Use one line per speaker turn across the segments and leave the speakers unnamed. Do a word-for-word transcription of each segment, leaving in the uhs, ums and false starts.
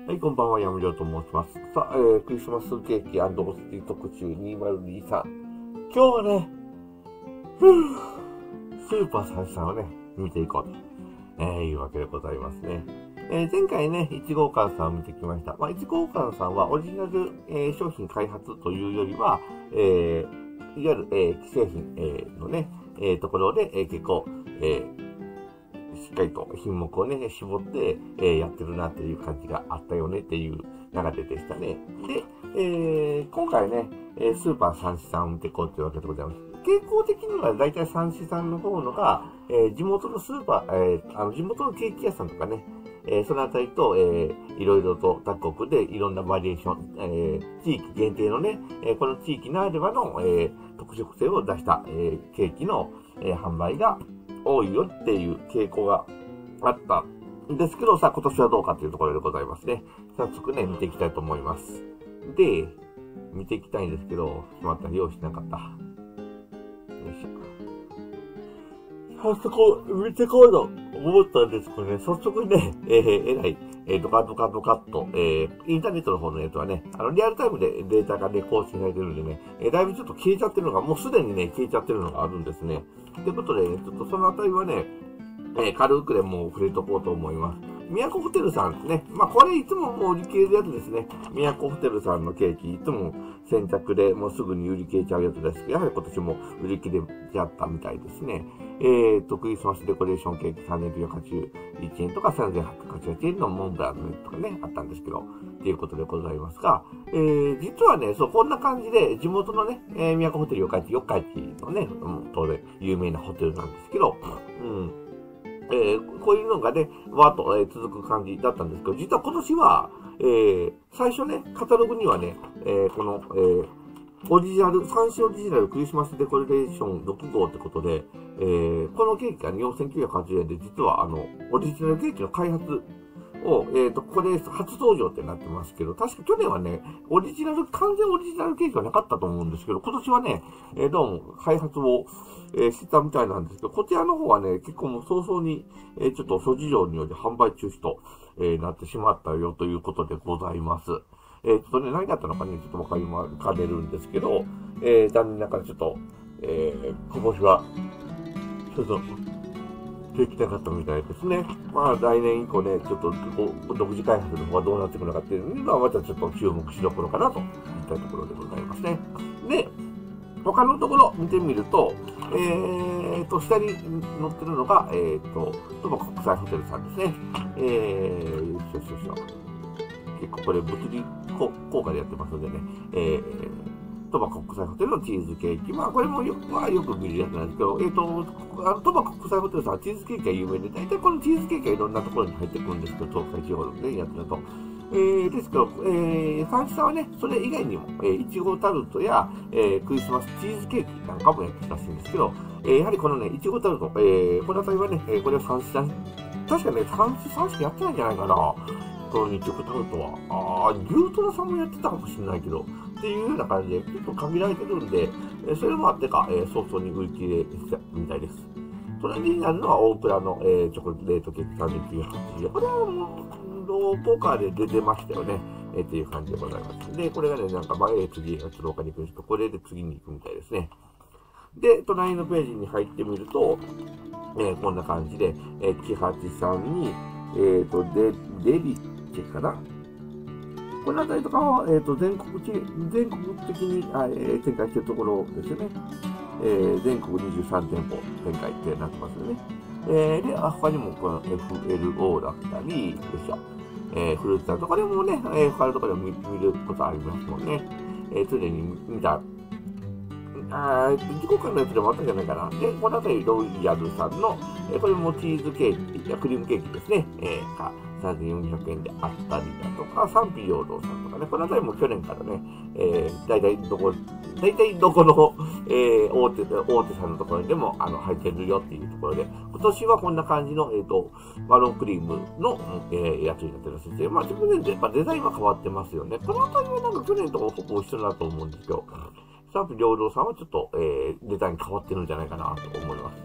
はい、こんばんは、やむりょうと申します。さあ、えー、クリスマスケーキお好き特集にせんにじゅうさん。今日はね、ふぅ、スーパーさんさんをね、見ていこうと、えー、いうわけでございますね。えー、前回ね、いち号館さんを見てきました。まあ、いち号館さんはオリジナル、えー、商品開発というよりは、えー、いわゆる、えー、既製品、えー、のね、えー、ところで、えー、結構、えー、しっかりと品目をね、絞って、えー、やってるなっていう感じがあったよねっていう流れでしたね。で、えー、今回ね、スーパー三四さんを見ていこうというわけでございます。傾向的には大体三四さんの方のが、えー、地元のスーパー、えー、あの地元のケーキ屋さんとかね、えー、そのあたりと、えー、いろいろと他国でいろんなバリエーション、えー、地域限定のね、えー、この地域ならではの、えー、特色性を出した、えー、ケーキの、えー、販売が多いよっていう傾向があったんですけど、さあ今年はどうかというところでございますね。早速ね、見ていきたいと思います。で、見ていきたいんですけど、しまった、用意しなかった。よいしょ。早速、見てこうと思ったんですけどね、早速ね、えー、えらい、えー、ドカドカドカっと、えー、インターネットの方のやつはね、あの、リアルタイムでデータがね、更新されてるんでね、えー、だいぶちょっと消えちゃってるのが、もうすでにね、消えちゃってるのがあるんですね。ということで、ちょっとそのあたりはね、えー、軽くでも触れとこうと思います。宮古ホテルさんね。まあ、これいつももう売り切れるやつですね。宮古ホテルさんのケーキ、いつも先着でもうすぐに売り切れちゃうやつですけど、やはり今年も売り切れちゃったみたいですね。えーと、クリスマスデコレーションケーキさんぜんきゅうひゃくはちじゅういちえんとかさんぜんはっぴゃくはちじゅうはちえんのモンブランのやつとかね、あったんですけど、っていうことでございますが、えー、実はね、そう、こんな感じで、地元のね、えー、宮古ホテル四日市、四日市のね、うん、当然有名なホテルなんですけど、うん。えー、こういうのがね、わーっと、えー、続く感じだったんですけど、実は今年は、えー、最初ね、カタログにはね、えー、この、えー、オリジナル、三種オリジナルクリスマスデコレーションろく号ってことで、えー、このケーキがよんせんきゅうひゃくはちじゅうえんで、実はあの、オリジナルケーキの開発を、えっと、ここで初登場ってなってますけど、確か去年はね、オリジナル、完全オリジナルケーキはなかったと思うんですけど、今年はね、えー、どうも開発を、えー、してたみたいなんですけど、こちらの方はね、結構もう早々に、えー、ちょっと諸事情により販売中止と、えー、なってしまったよということでございます。えー、ちょっとね、何だったのかね、ちょっとわかりま、かねるんですけど、えー、残念ながらちょっと、えー、今年は、ちょっと、できなかったみたいですね。まあ来年以降ね、ちょっと独自開発の方がどうなっていくのかっていうのはまたちょっと注目しどころかなといったところでございますね。で、他のところ見てみると、えーと、下に載ってるのが、えーと、トマ国際ホテルさんですね。えー、よしよしよしよ。結構これ物理効果でやってますのでね、えー、トマ国際ホテルのチーズケーキ。まあ、これもよく、まあ、よく見るやつなんですけど、えっ、ー、と、あの、トマ国際ホテルさんはチーズケーキが有名で、大体このチーズケーキはいろんなところに入ってくるんですけど、東海地方のね、やつだと。えー、ですけど、えー、三四さんはね、それ以外にも、えー、いちごタルトや、えー、クリスマスチーズケーキなんかもやってたらしいんですけど、えー、やはりこのね、いちごタルト、えー、このあたりはね、えー、これは三四さん、確かね、三四さんしかやってないんじゃないかな。このいちごタルトは。あー、牛トラさんもやってたかもしれないけど、っていうような感じで、ちょっと限られてるんで、えー、それもあってか、えー、早々に売り切れしたみたいです。それになるのは大倉の、えー、チョコレートケーキさんぜんきゅうひゃくはちじゅう。これはもう、ローポーカーで出てましたよね。えー、っていう感じでございます。で、これがね、なんか前へ次、ちょっと他に行くんですけど、これで次に行くみたいですね。で、隣のページに入ってみると、えー、こんな感じで、えー、キハチさんに、えっ、ー、と、デ、デリッチェかなこのあたりとかは、えっ、ー、と、全国地、全国的に、あえー、展開しているところですよね。えー、全国にじゅうさんてんぽ展開ってなってますよね。えー、で、あ、他にもこの エフエルオー だったり、よいしょ。えー、フルーツさんとかでもね、えー、他のところでも見、見ることありますもんね。えー、常に見た、あー、自己間のやつでもあったんじゃないかな。で、このあたりロイヤルさんの、えー、これもチーズケーキ、やクリームケーキですね。えー、か、さんぜんよんひゃくえんであったりだとか、賛否両道さんとかね、このあたりも去年からね、えー、だいたいどこ、だいたいどこの、えー、大手、大手さんのところでも、あの、入ってるよっていうところで、今年はこんな感じの、えっ、ー、と、マロンクリームの、えー、やつになってるらしいで、まあ、自分で、やっぱデザインは変わってますよね。このあたりはなんか去年とほぼ一緒だと思うんですけど、賛否両道さんはちょっと、えー、デザイン変わってるんじゃないかなと思います。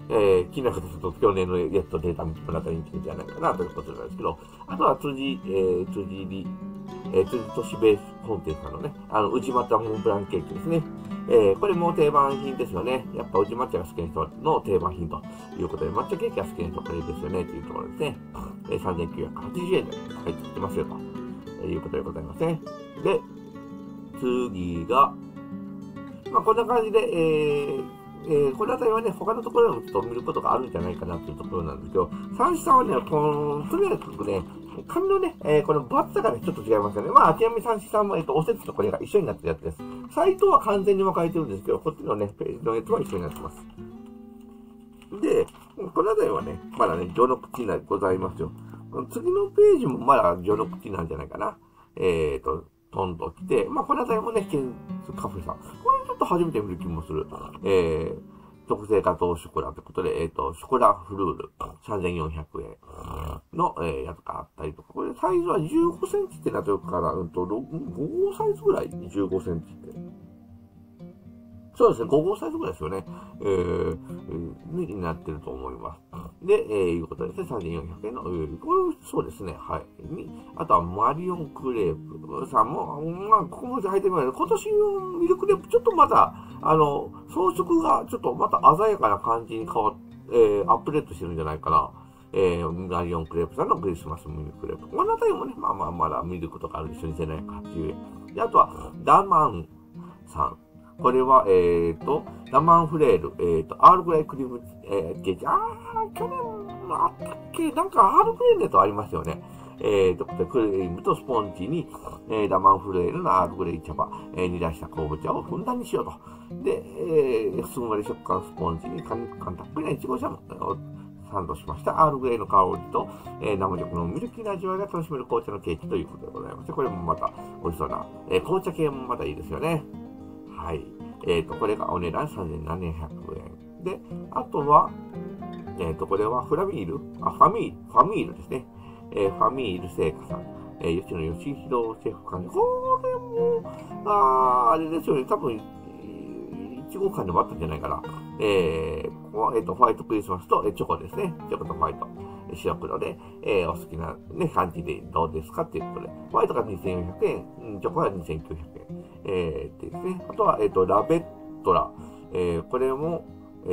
えー、気になる方ちょっと去年のやつとデータ見てもらったらいいんじゃないかなということなんですけど、あとは辻、えー、辻り、えー、辻都市ベース本店さんのね、あの、宇治抹茶モンブランケーキですね。えー、これも定番品ですよね。やっぱ宇治抹茶が好きな人の定番品ということで、抹茶ケーキが好きな人これですよね、というところですね。えー、さんぜんきゅうひゃくはちじゅうえんで入ってきてますよ、ということでございますね。で、次が、まあ、こんな感じで、えー、えー、このあたりはね、他のところでもちょっと見ることがあるんじゃないかなというところなんですけど、三枝さんはね、この、とにかくね、紙のね、えー、このバッツがね、ちょっと違いますよね。まあ、ちなみに三枝さんは、えっと、おせつとこれが一緒になってるやつです。サイトは完全に分かれてるんですけど、こっちのね、ページのやつは一緒になってます。で、このあたりはね、まだね、序の口がございますよ。次のページもまだ序の口なんじゃないかな。えーと、トンと来て、まあ、このあたりもね、ケンスカフェさん。これちょっと初めて見る気もする。えー、特製ガトーショコラということで、えっ、ー、と、ショコラフルールさんぜんよんひゃくえんの、えー、やつがあったりとか、これサイズはじゅうごセンチってなってるから、うんと、ご号サイズぐらい ?じゅうごセンチって。そうですね、ご号サイズぐらいですよね。えー、になってると思います。で、えー、いうことですね、さんぜんよんひゃくえんの、えー、これ、そうですね、はい。あとは、マリオンクレープさんも、まあ、ここまで入ってみない今年のミルクレープ、ちょっとまた、あの、装飾がちょっとまた鮮やかな感じに変わっ、えー、アップデートしてるんじゃないかな。えー、マリオンクレープさんのクリスマスミルクレープ。このあたりもね、まあまあ、まだ見ることがあるでしょ、にせんななひゃくはちじゅうえん。で、あとは、ダマンさん。これは、えっ、ー、と、ラマンフレール、えっ、ー、と、アールグレイクリーム、えー、ケーキ。あー、去年もあったっけなんかアールグレイのやつありますよね。えーと、クリームとスポンジに、えー、ラマンフレールのアールグレイ茶葉、えー、煮出した昆布茶をふんだんにしようと。で、えー、ふんわり食感スポンジにかんたっぷりなイチゴジャムをサンドしました。アールグレイの香りと、えー、生食のミルキーな味わいが楽しめる紅茶のケーキということでございまして、これもまた美味しそうな、えー、紅茶系もまたいいですよね。はい。えっ、ー、と、これがお値段さんぜんななひゃくえん。で、あとは、えっ、ー、と、これはフラミールあ、ファミール、ファミールですね。えー、ファミール製菓さん。えー、吉野義弘シェフ館で、これも、あー、あれですよね。多分、いちごかんでもあったんじゃないかな。えー、ここは、えっ、ー、と、ホワイトクリスマスと、えー、チョコですね。チョコとホワイト。白黒で、えー、お好きなね、感じでどうですかっていうことで、ホワイトがにせんよんひゃくえん、チョコがにせんきゅうひゃくえん。えー、ですね。あとは、えっ、ー、と、ラベットラ。えー、これも、え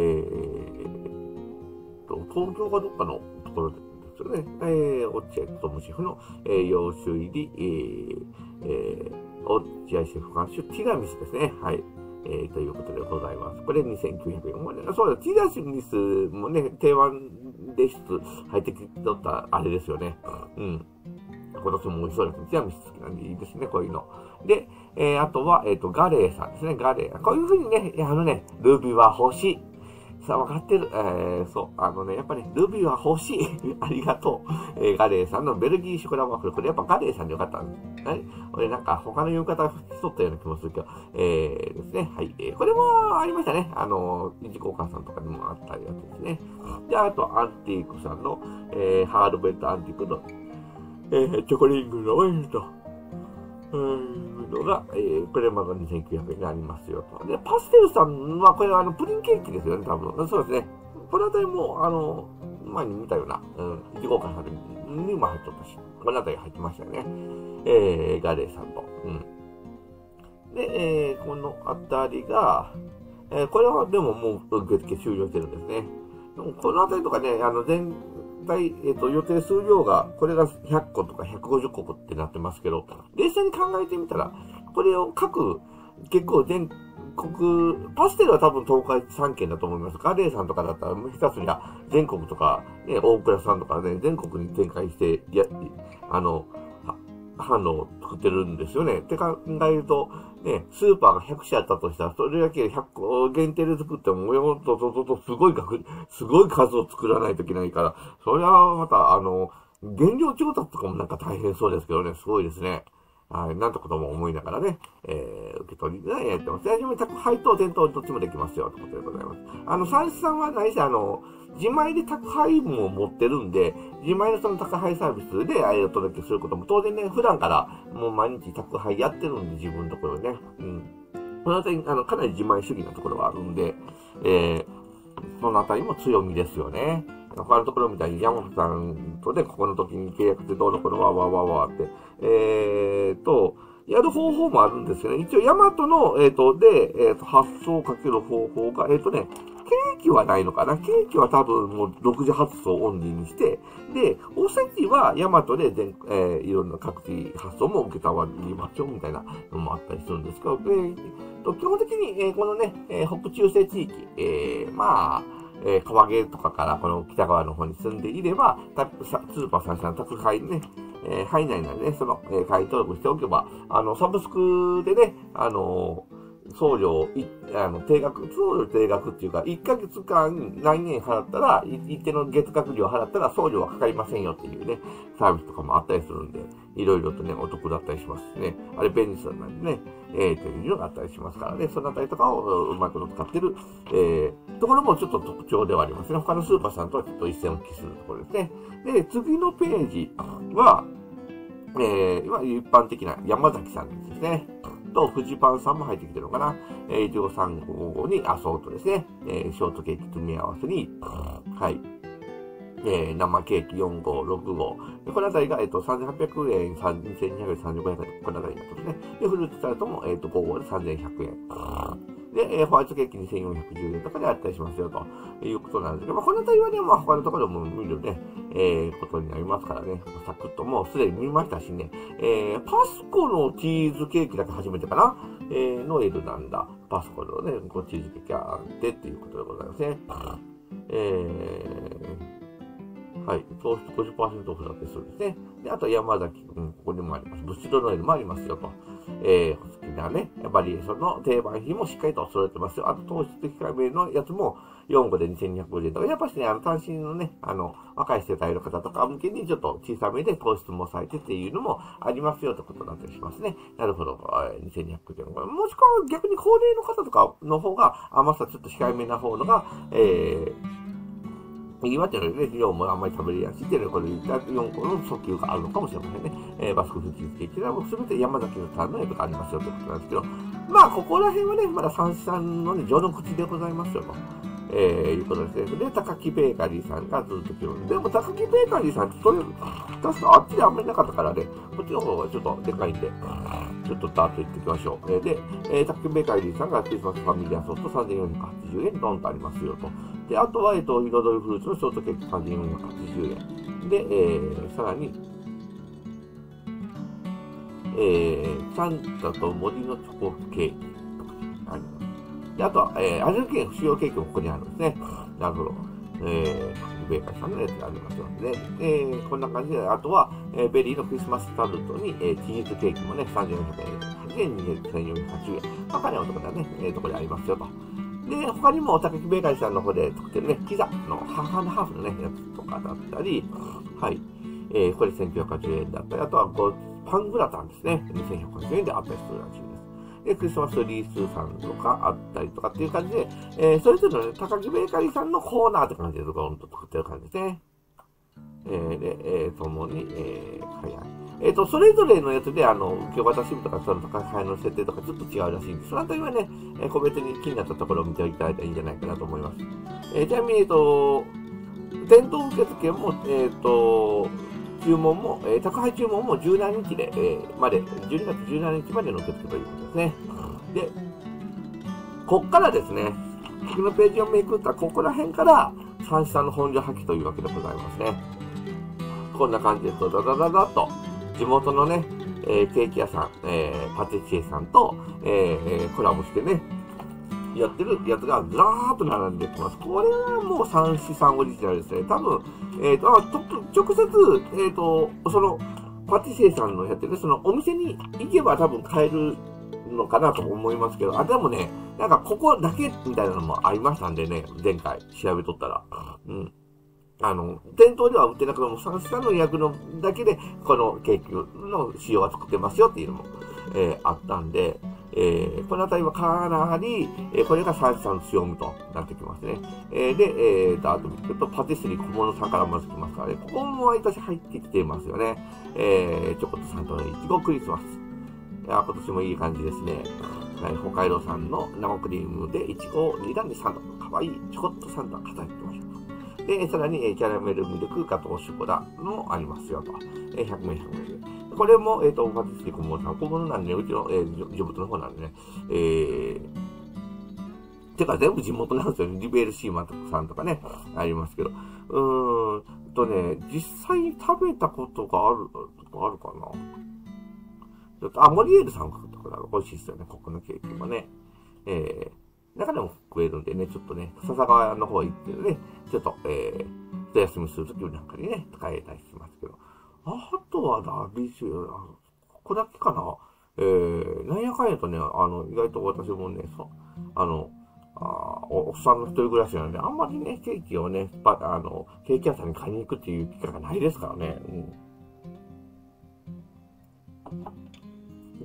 ー、と、東京かどっかのところですよね。えー、落合務シェフの、えー、洋酒入り、えー、えー、落合シェフ監修、ティラミスですね。はい。えー、ということでございます。これにせんきゅうひゃくえん。もうね、そうだ、ティラミスもね、定番で質入ってきとったあれですよね。うん。今年も美味しそうです。ティラミス好きなんでいいですね、こういうの。で、えー、あとは、えっ、ー、と、ガレーさんですね、ガレー。こういう風にね、あのね、ルビーは欲しい。さあ、わかってる。えー、そう。あのね、やっぱり、ね、ルビーは欲しい。ありがとう。えー、ガレーさんのベルギーショコラワッフル。これやっぱガレーさんでよかったんです。はい。俺なんか他の言い方しとったような気もするけど、えー、ですね。はい。えー、これもありましたね。あの、いちごお母さんとかにもあったやつですね。で、あと、アンティークさんの、えー、ハードベッドアンティークの、えー、チョコリングのオイルと、うーん、のが、えー、これまだにせんきゅうひゃくえんになりますよと。で、パステルさんは、これはあの、プリンケーキですよね、多分。そうですね。このあたりも、あの、前に見たような、うん、いちごお母さんにも入っとったし、このあたり入ってましたよね。えー、ガレーさんと。うん。で、えー、このあたりが、えー、これはでももう受付終了してるんですね。でもこのあたりとかね、あの、全体、えっと、予定数量が、これがひゃっことかひゃくごじゅっこってなってますけど、冷静に考えてみたら、これを各、結構全国、パステルは多分東海さんけんだと思います。ガレーさんとかだったら、下手すりゃ全国とか、ね、大倉さんとかね、全国に展開して、や、あの、販路を作ってるんですよね。って考えると、ね、スーパーがひゃくしあったとしたら、それだけひゃっこ限定で作っても、よとととと、すごい額、すごい数を作らないといけないから、それはまた、あの、原料調達とかもなんか大変そうですけどね、すごいですね。はい、なんてことも思いながらね、えー、受け取りでやってます。はじめ宅配と店頭どっちもできますよ、ということでございます。あの、三枝さんは何せあの、自前で宅配も持ってるんで、自前のその宅配サービスであれをお届けすることも当然ね、普段からもう毎日宅配やってるんで、自分のところね。うん。この辺、あの、かなり自前主義なところがあるんで、えー、 そのあたりも強みですよね。他のところみたいに山本さんとね、ここの時に契約してどうのこのわーわーわーわーって、えーと、やる方法もあるんですよね。一応、ヤマトの、えっ、ー、と、で、えっ、ー、と、発送をかける方法が、えっ、ー、とね、ケーキはないのかな。ケーキは多分もう独自発送をオンリーにして、で、おせちはヤマトで全、えー、いろんな各地発送も受けたわりましょうみたいなのもあったりするんですけど、えー、と基本的に、えー、このね、えー、北中西地域、えー、まあ、えー、川毛とかからこの北側の方に住んでいれば、スーパーさんさん宅配ね、えー、範囲内なんでね、その、えー、会員登録しておけば、あの、サブスクでね、あのー、送料、い、あの、定額、送料定額っていうか、いっかげつかん何円払ったら、一定の月額料払ったら送料はかかりませんよっていうね、サービスとかもあったりするんで、いろいろとね、お得だったりしますしね。あれ便利そうなんでね、えー、というのがあったりしますからね、そのあたりとかをうまいこと使ってる、えー、ところもちょっと特徴ではありますね。他のスーパーさんとはちょっと一線を期するところですね。で、次のページは、えー、一般的な山崎さんですね。と、フジパンさんも入ってきてるのかな。えー、いちごさんごにアソートですね。えー、ショートケーキ組み合わせに、はい。えー、生ケーキよん号、ろく号。このあたりが、えっ、ー、と、さんぜんはっぴゃくえん、にせんにひゃくさんじゅうごえん、このあたりになってますね。で、フルーツタルトも、えっ、ー、と、ご号でさんぜんひゃくえん。で、えー、ホワイトケーキにせんよんひゃくじゅうえんとかであったりしますよ、ということなんですけど、まあ、このあたりはね、まあ、他のところも見るね、えー、ことになりますからね。サクッともうすでに見ましたしね。えー、パスコのチーズケーキだけ初めてかな。えー、ノエルなんだ。パスコのね、こうチーズケーキがあってっていうことでございますね。えー、はい。糖質 ごじゅっパーセント オフだってそうですね。で、あと山崎、うん、ここにもあります。ブッシュドノエルもありますよと。えー、好きなね、バリエーションの定番品もしっかりと揃えてますよ。あと糖質控えめのやつもよん号でにせんにひゃくごじゅうえんとか、やっぱしね、あの、単身のね、あの、若い世帯の方とか向けにちょっと小さめで糖質も抑えてっていうのもありますよってことだったりしますね。なるほど、にせんにひゃくごじゅうえん。もしくは逆に高齢の方とかの方が甘さちょっと控えめな方のが、えー、右はっていうのはね、量もあんまり食べれやすいっていうのは、これよんこの訴求があるのかもしれませんね。えー、バスクフチーズケーキはもうすべて山崎のターンのやつがありますよということなんですけど、まあ、ここら辺はね、まだ三枝さんのね、序の口でございますよと。えー、いうことですね。で、高木ベーカリーさんがずっと来る。でも、高木ベーカリーさんって、それ、確かあっちであんまりなかったからね、こっちの方がちょっとでかいんで、ちょっとダーッと行ってきましょう。えー、で、えー、高木ベーカリーさんがクリスマスファミリーアソートさんぜんよんひゃくはちじゅうえんドンとありますよと。で、あとは、えっと、彩りフルーツのショートケーキさんぜんよんひゃくはちじゅうえん。で、えー、さらに、えー、サンタと森のチョコケーキとかあります。で、あとは、えー、アレルゲン不使用ケーキもここにあるんですね。なるほど。えー、ベーカリーさんのやつがありますよね。えー、こんな感じで、あとは、えー、ベリーのクリスマスタルトに、えー、チーズケーキもね、さんぜんよんひゃくえん、はちえん、せんよんひゃくはちじゅうえん。まあ、かなりお得なね、えー、ところでありますよと。で、他にも、高木ベーカリーさんの方で作ってるね、ピザのハーフハーフのね、やつとかだったり、はい。えー、これせんきゅうひゃくはちじゅうえんだったり、あとは、こう、パングラタンですね。にせんひゃくはちじゅうえんであったりするらしいです。で、クリスマスリースさんとかあったりとかっていう感じで、えー、それぞれのね、高木ベーカリーさんのコーナーって感じでドーンと作ってる感じですね。えー、で、えー、ともに、えー、はいはい。えっ、ー、と、それぞれのやつで、あの、受け渡し日とか、その高いの設定とかちょっと違うらしいんで、そのあたりはね、えー、個別に気になったところを見ていただいたらいいんじゃないかなと思います。えー、ちなみに、えっ、ー、と、店頭受付も、えっ、ー、と、注文も、えー、宅配注文もじゅうしちにちで、えー、まで、じゅうにがつじゅうしちにちまでの受付ということですね。で、こっからですね、次のページをめくったここら辺から、三枝さんの本領発揮というわけでございますね。こんな感じで、ドダダダダッと、地元のね、えー、ケーキ屋さん、えー、パティシエさんと、えー、コラボしてね、やってるやつがずらーっと並んできます。これはもう三枝さんオリジナルですね。多分、えっ、ー、と、あ、と、直接、えっ、ー、と、その、パティシエさんのやってる、そのお店に行けば多分買えるのかなと思いますけど、あ、でもね、なんかここだけみたいなのもありましたんでね、前回調べとったら。うん。あの、店頭では売ってなくても、三枝さんの予約のだけで、このケーキの仕様は作ってますよっていうのも、えー、あったんで、えー、このあたりはかなり、えー、これが三枝さんの強みとなってきますね。えー、で、えーと、あと見てると、パティスリー小物さんからまず来ますからね、ここも毎年入ってきていますよね。えー、チョコとサントのいちごクリスマス。いや、今年もいい感じですね。はい、北海道産の生クリームでいちごをに段でさんど。か甘いちょこっとサンドが飾ってました。で、さらに、えキャラメルミルク、ガトーショコラもありますよと。えひゃくミリ、ひゃくミリ。これも、えっ、ー、と、パティスリー小室さん。小室なんで、うちの、えー、地元の方なんでね。えー、てか全部地元なんですよね。リベールシーマンさんとかね、ありますけど。うーんとね、実際に食べたことがある、あるかな。ちょっと、あ、モリエールさんとか美味しいですよね。ここのケーキもね。えー、中でも食えるんでね、ちょっとね、笹川の方行ってね、ちょっと、えー、一休みするときなんかにね、使えたりしますけど。あとはラビシュ、ここだけかな。えー、なんやかんやとね、あの、意外と私もね、そあの、あおっさんの一人暮らしなので、あんまりね、ケーキをね、あの、ケーキ屋さんに買いに行くっていう機会がないですからね。うん、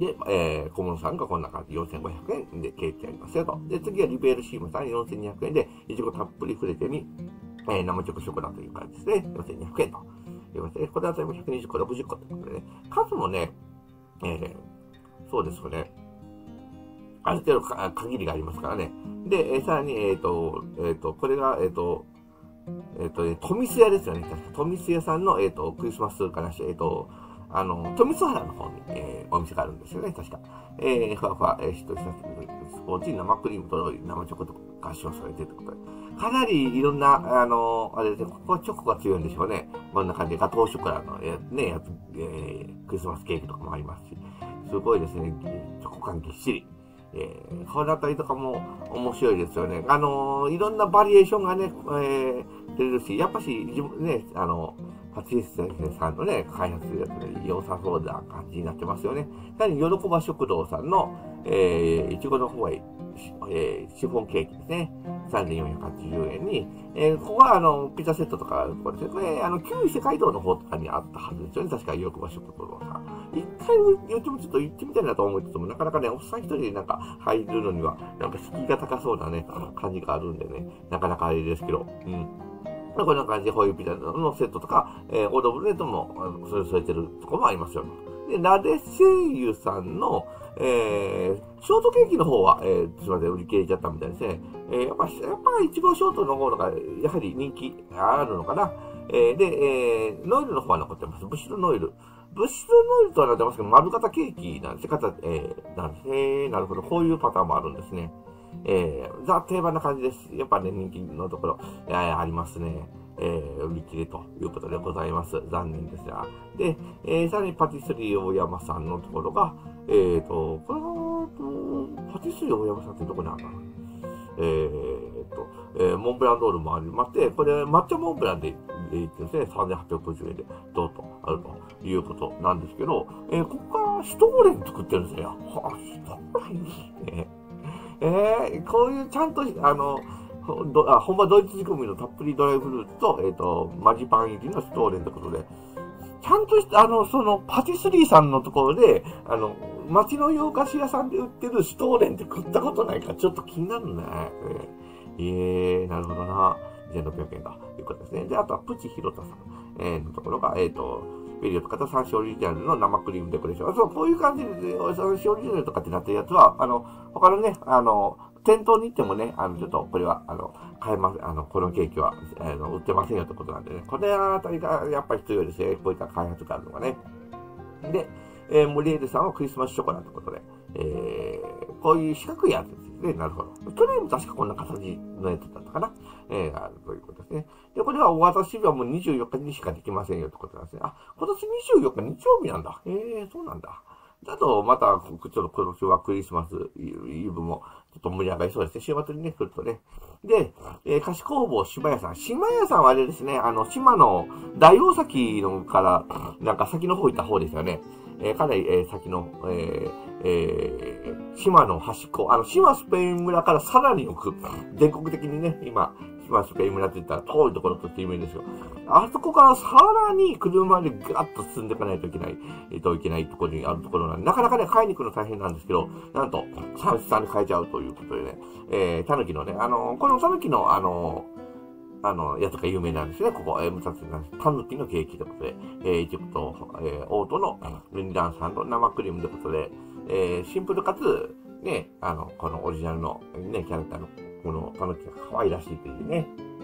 で、えー、小室さんがこんな感じ、よんせんごひゃくえんでケーキありますよと。で、次はリベールシームさんよんせんにひゃくえんで、いちごたっぷりフレテに、えー、生チョコショコラという感じですね。よんせんにひゃくえんと。いうことで、これは全部ひゃくにじゅっこ、ろくじゅっこということでね、数もね、えー、そうですよね。ある程度か限りがありますからね。で、えー、さらに、えっ、ー、と、えっ、ー、と、これが、えっ、ー、と、えっ、ー、と、富須屋ですよね。確か富須屋さんの、えっ、と、クリスマスからして、えっ、と、あの、富須原の方に、えー、お店があるんですよね、確か。えー、ふわふわ、えー、しっとりしたスポーツに生クリームと生チョコと合唱されてるということで。かなりいろんな、あの、あれですね、ここはチョコが強いんでしょうね。こんな感じでガトーショコラの、えー、ね、やつ、えー、クリスマスケーキとかもありますし、すごいですね、チョコ感ぎっしり。えー、このあたりとかも面白いですよね。あのー、いろんなバリエーションがね、えー、出るし、やっぱし、ね、あの、パティス先生さんのね、開発やつで良さそうな感じになってますよね。さらに、喜ば食堂さんの、えー、いちごの方へ、えー、シフォンケーキですね。さんぜんよんひゃくはちじゅうえんに、えー、ここはあの、ピザセットとか、これですね。これ、あの、キウイ世界堂の方とかにあったはずですよね。確か、喜ば食堂さん。一回、うちもちょっと行ってみたいなと思いつつも、なかなかね、おっさん一人でなんか入るのには、なんか敷居が高そうなね、感じがあるんでね、なかなかあれですけど、うん。こんな感じでホイップピザのセットとか、えー、オードブルレッドも、それ添えてるとこもありますよ。で、ラデセイユさんの、えー、ショートケーキの方は、えー、すいません、売り切れちゃったみたいですね。えー、やっぱ、やっぱ、いちごショートの方が、やはり人気あるのかな。えー、で、えー、ノイルの方は残ってます。ブシロノイル。ブシロノイルとはなってますけど、丸型ケーキなんですね。型、えー、なんですね。なるほど。こういうパターンもあるんですね。えー、ザ・定番な感じです。やっぱね、人気のところ、えー、ありますね。えー、売り切れということでございます。残念ですが。で、えー、さらにパティスリー大山さんのところが、えーと、これは、パティスリー大山さんってどこにあるのえーと、えー、モンブランドールもありまして、これ抹茶モンブランで言ってですね、さんぜんはっぴゃくごじゅうえんでどうとあるということなんですけど、えー、ここからシュトーレン作ってるんですよ。はあ、シュトーレンですね。えー、こういうちゃんと、あの、どあ本場ドイツ仕込みのたっぷりドライフルーツと、えっ、ー、と、マジパン入りのシュトーレンということで、ちゃんとした、あの、その、パティスリーさんのところで、あの、街の洋菓子屋さんで売ってるシュトーレンって食ったことないから、ちょっと気になるね。えー、えー、なるほどな。にせんろっぴゃくえんということですね。で、あとはプチヒロタさん、えー、のところが、えっ、ー、と、ベリオとかと山椒オリジナルの生クリームデコレーション。そう、こういう感じで、山椒オリジナルとかってなってるやつは、あの、他のね、あの、店頭に行ってもね、あの、ちょっと、これは、あの、買えます、あの、このケーキは、あの、売ってませんよってことなんでね。これあたりが、やっぱり必要ですね。こういった開発があるのがね。で、えー、モリエールさんはクリスマスショコラということで、えー、こういう四角いやつですね。なるほど。去年も確かこんな形のやつだったかな。えー、あるということですね。で、これはお渡し日はもうにじゅうよっかにしかできませんよってことなんですね。あ、今年にじゅうよっか日曜日なんだ。えー、そうなんだ。だと、また、ちょっと今年はクリスマスイブも、ちょっと盛り上がりそうですね。週末にね、来るとね。で、えー、菓子工房島屋さん。島屋さんはあれですね、あの、島の大大崎のから、なんか先の方行った方ですよね。えー、かなり、えー、先の、えー、えー、島の端っこ、あの、島スペイン村からさらに奥、全国的にね、今、島スペイン村って言ったら遠いところとして有名ですよ。あそこからさらに車でガッと進んでいかないといけない、えっと、いけないところにあるところなんで、なかなかね、買いに行くの大変なんですけど、なんと、サービスさんで買えちゃうということでね、えー、タヌキのね、あの、このタヌキの、あの、あの、やつが有名なんですね、ここ、えー、むさつなんです。タヌキのケーキということで、えー、イチゴと、えー、オートのルニランサンド生クリームということで、えー、シンプルかつ、ね、あの、このオリジナルの、ね、キャラクターのこのタヌキが可愛らしいというね。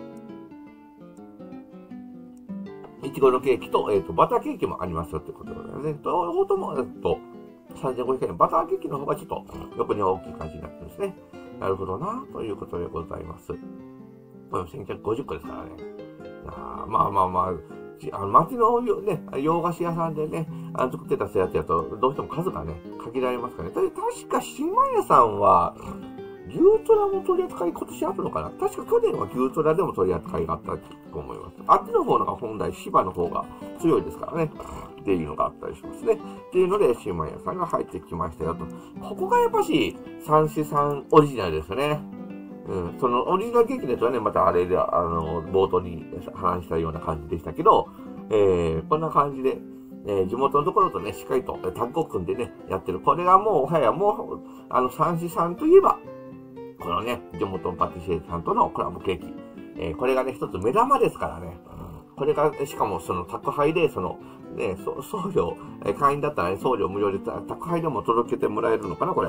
いちごのケーキと、えっと、バターケーキもありますよってことでございますね。両方とも、えっと、さんぜんごひゃくえん。バターケーキの方がちょっと横に大きい感じになってるんですね。なるほどな、ということでございます。これせんきゅうひゃくごじゅっこですからね。あまあまあまあ、あの町のね、洋菓子屋さんでね、あの作ってたやつやと、どうしても数がね、限られますからね。確か、島屋さんは、牛トラも取り扱い今年あるのかな。確か去年は牛トラでも取り扱いがあったと思います。あっちの方のが本来芝の方が強いですからね。っていうのがあったりしますね。っていうので、島屋さんが入ってきましたよと。ここがやっぱし、三四三オリジナルですよね。うん。そのオリジナルケーキのやつはね、またあれで、あの、冒頭に話したような感じでしたけど、えー、こんな感じで、えー、地元のところとね、しっかりとタッグを組んでね、やってる。これがもう、おはやもう、あの、三四三といえば、このね、地元のパティシエさんとのコラボケーキ。えー、これがね、一つ目玉ですからね。これが、しかもその宅配で、その、ね、送料、えー、会員だったらね、送料無料で宅配でも届けてもらえるのかな、これ。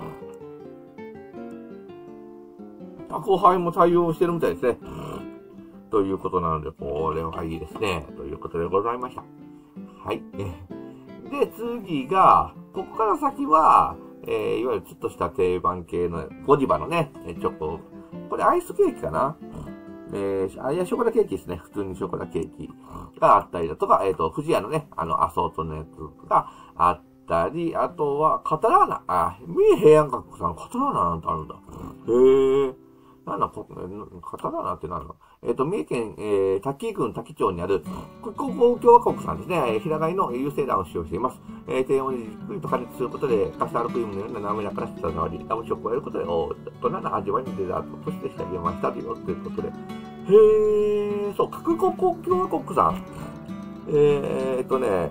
宅配も対応してるみたいですね。ということなので、これはいいですね。ということでございました。はい。で、次が、ここから先は、えー、いわゆるちょっとした定番系のゴディバのね、チョコ。これアイスケーキかな。えー、あ、いや、ショコラケーキですね。普通にショコラケーキがあったりだとか、えっと、富士屋のね、あの、アソートのやつがあったり、あとは、カタラーナ。あ、三重平安閣さん、カタラーナなんてあるんだ。へー。なんだ、カタラーナってなんだ。えっと、三重県、えー、滝郡滝町にある、国交共和国さんですね。平飼いの有精卵を使用しています。えー、低温でじっくりと加熱することで、カスタードクリームのような滑らかな舌触り、ラムチョコを加えることで、大人な味わいのデザートとして仕上げましたということで。へー、そう、国交共和国さん。えー、えっとね、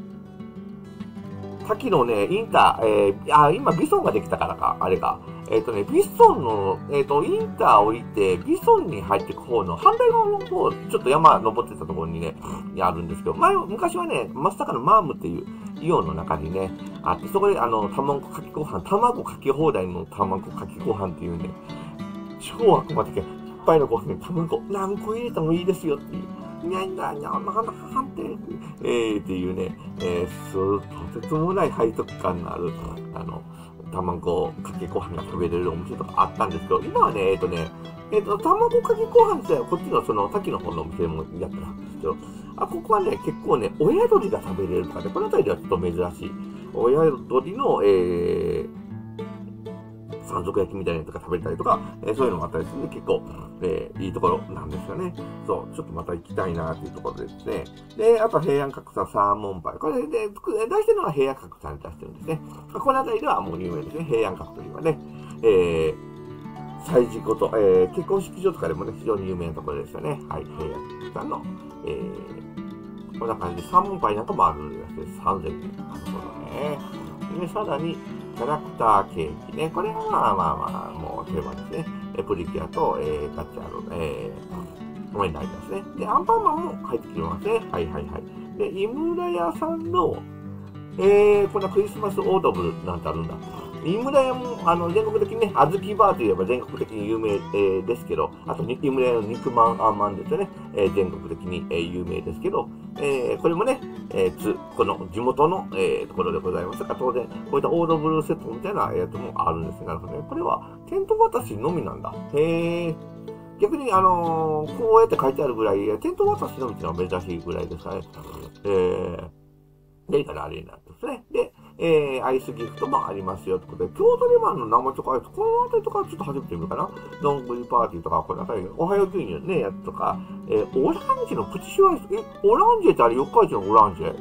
滝のね、インター、えー、あ、今ビソンができたからか、あれが。えっ、ー、とね、ビソンの、えっ、ー、と、インター降りて、ビソンに入っていく方の、反対側の方、ちょっと山登ってたところにね、あるんですけど、前、昔はね、真っ坂のマームっていうイオンの中にね、あって、そこであの、卵かけご飯、卵かけ放題の卵かけご飯っていうね、超悪魔的、いっぱいのご飯に卵何個入れてもいいですよっていう。にゃんにゃんにゃん、なんだかんて、えー、っていうね、えー、そう、とてつもない背徳感のある、あの、卵かけご飯が食べれるお店とかあったんですけど、今はね、えっ、ー、とね、えっ、ー、と、卵かけご飯自体はこっちのその、滝の方のお店もやってたんですけど、あ、ここはね、結構ね、親鳥が食べれるとかね、この辺りではちょっと珍しい。親鳥の、えー、山賊焼きみたいなやつが食べたりとか、えー、そういうのもあったりするんで、結構、えー、いいところなんですよね。そう、ちょっとまた行きたいなっていうところですね。で、あと平安閣さんサーモンパイ。これで、出してるのは平安閣さんに出してるんですね。この辺りではもう有名ですね。平安閣というのはね。えー、祭事こと、えー、結婚式場とかでもね、非常に有名なところですよね。はい、平安閣さんの、えー、こんな感じでサーモンパイなんかもあるんですさんぜんえん。なるほどね。で、さらに、キャラクターケーキね。これはまあまあまあ、もう定番ですね。えプリキュアと、えー、ガッチャの、えー、これになりますね。で、アンパンマンも入ってきますね。はいはいはい。で、井村屋さんの、えー、こんなクリスマスオードブルなんてあるんだ。井村屋も、あの、全国的にね、あずきバーといえば全国的に有名、えー、ですけど、あと、井村屋の肉まんあんまんですよね。えー、全国的に、えー、有名ですけど、えー、これもね、えー、つ、この地元の、えー、ところでございますが、当然、こういったオードブルセットみたいなやつもあるんですが、ね、これは、テント渡しのみなんだ。へー。逆に、あのー、こうやって書いてあるぐらい、テント渡しのみっていうのは珍しいぐらいですかね。えー、で、いいかな、あれになってますね。で、えー、アイスギフトもありますよ。ということで、京都レバンの生チョコアイス、このあたりとかちょっと初めて見るかな。どんぐりパーティーとか、このあたり、おはよう牛乳ね、やつとか、えー、オランジェのプチシュアイス、え、オランジェってあれ、四日市のオランジェ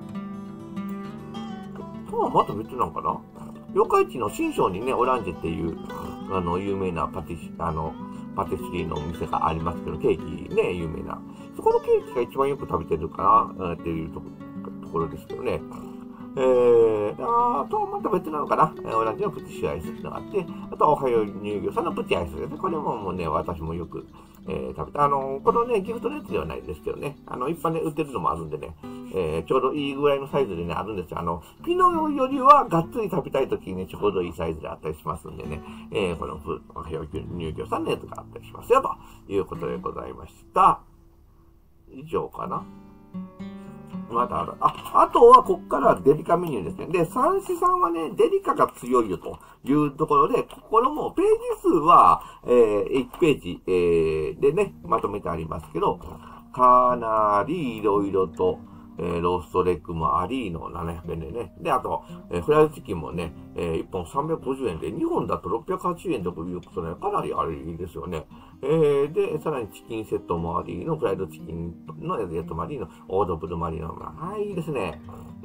とはまた別なんかな。四日市の新庄にね、オランジェっていう、あの、有名なパティシ、あの、パティスリーのお店がありますけど、ケーキね、有名な。そこのケーキが一番よく食べてるかな、っていうところですけどね。 えー、あと、また別なのかな。オランジのプチシュアイスっていうのがあって、あと、おはよう乳業さんのプチアイスですね。これももうね、私もよく、えー、食べた。あの、このね、ギフトのやつではないですけどね。あの、一般で売ってるのもあるんでね、えー、ちょうどいいぐらいのサイズでね、あるんですよ。あの、ピノよりはがっつり食べたいときにね、ちょうどいいサイズであったりしますんでね、えー、このおはよう乳業さんのやつがあったりしますよ、ということでございました。以上かな。まだある。あ、あとは、こっからデリカメニューですね。で、三子さんはね、デリカが強いよというところで、これもページ数は、えー、いちページ、えー、でね、まとめてありますけど、かなりいろいろと、えー、ローストレッグもありのななひゃくえんでね。で、あと、えー、フライドチキンもね、えー、いっぽんさんびゃくごじゅうえんで、にほんだとろっぴゃくはちじゅうえんということで、かなりあれいいですよね。えー、で、さらにチキンセットもありの、フライドチキンのやつもありの、オードブルもありの、まあ、いいですね。うん。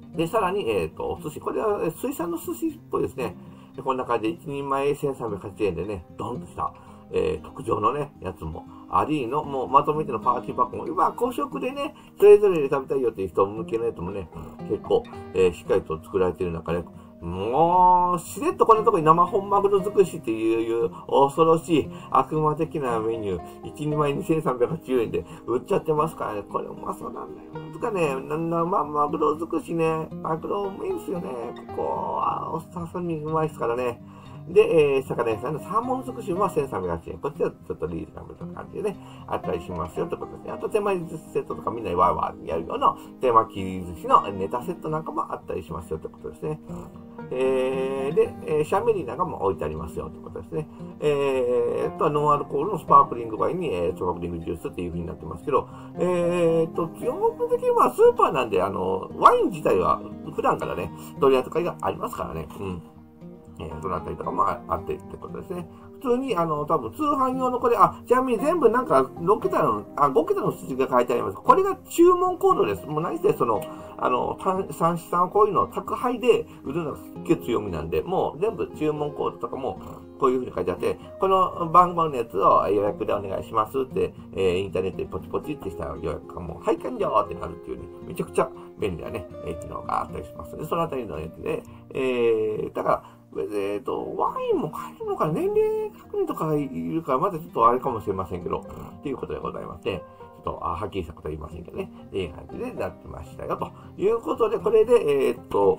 で、さらに、えっと、お寿司。これは水産の寿司っぽいですね。でこんな感じでいちにんまえせんさんびゃくはちじゅうえんでね、ドンとした、えー、特上のね、やつもありの、もうまとめてのパーティーパックも、今、公食でね、それぞれで食べたいよっていう人向けのやつもね、結構、えー、しっかりと作られている中で、もう、しれっとこんなとこに生本マグロ尽くしっていう恐ろしい悪魔的なメニュー、いちにんまえにせんさんびゃくはちじゅうえんで売っちゃってますからね。これうまそうなんだよ。つかね、生マグロ尽くしね、マグロうまいんですよね。ここは、お刺身うまいですからね。で、えー、魚屋さんのサーモン尽くしはせんさんびゃくはちじゅうえん。こっちはちょっとリーズナブルな感じでね、あったりしますよってことですね。あと手巻き寿司セットとかみんなでワーワーやるような手巻き寿司のネタセットなんかもあったりしますよってことですね。えー、で、えー、シャンメリーなんかも置いてありますよってことですね。えー、とはノンアルコールのスパークリングワインに、えー、スパークリングジュースっていう風になってますけど、えーと、基本的にはスーパーなんで、あの、ワイン自体は普段からね、取り扱いがありますからね。うん。えー、そのあたりとかもあってってことですね。普通に、あの、多分通販用のこれ、あ、ちなみに全部なんかろくけたの、あ、ごけたの数字が書いてあります。これが注文コードです。もう何せその、あの、三子さんはこういうのを宅配で売るのがすっげえ強みなんで、もう全部注文コードとかもこういう風に書いてあって、この番号のやつを予約でお願いしますって、えー、インターネットでポチポチってした予約がもう、はい、完了ってなるっていうね、めちゃくちゃ便利なね、えー、機能があったりします。で、そのあたりのやつで、えー、だから、えっと、ワインも買えるのか年齢確認とかいるから、まだちょっとあれかもしれませんけど、っていうことでございまして、ちょっと、あ、はっきりしたことは言いませんけどね、っていう感じでなってましたよ、ということで、これで、えー、っと、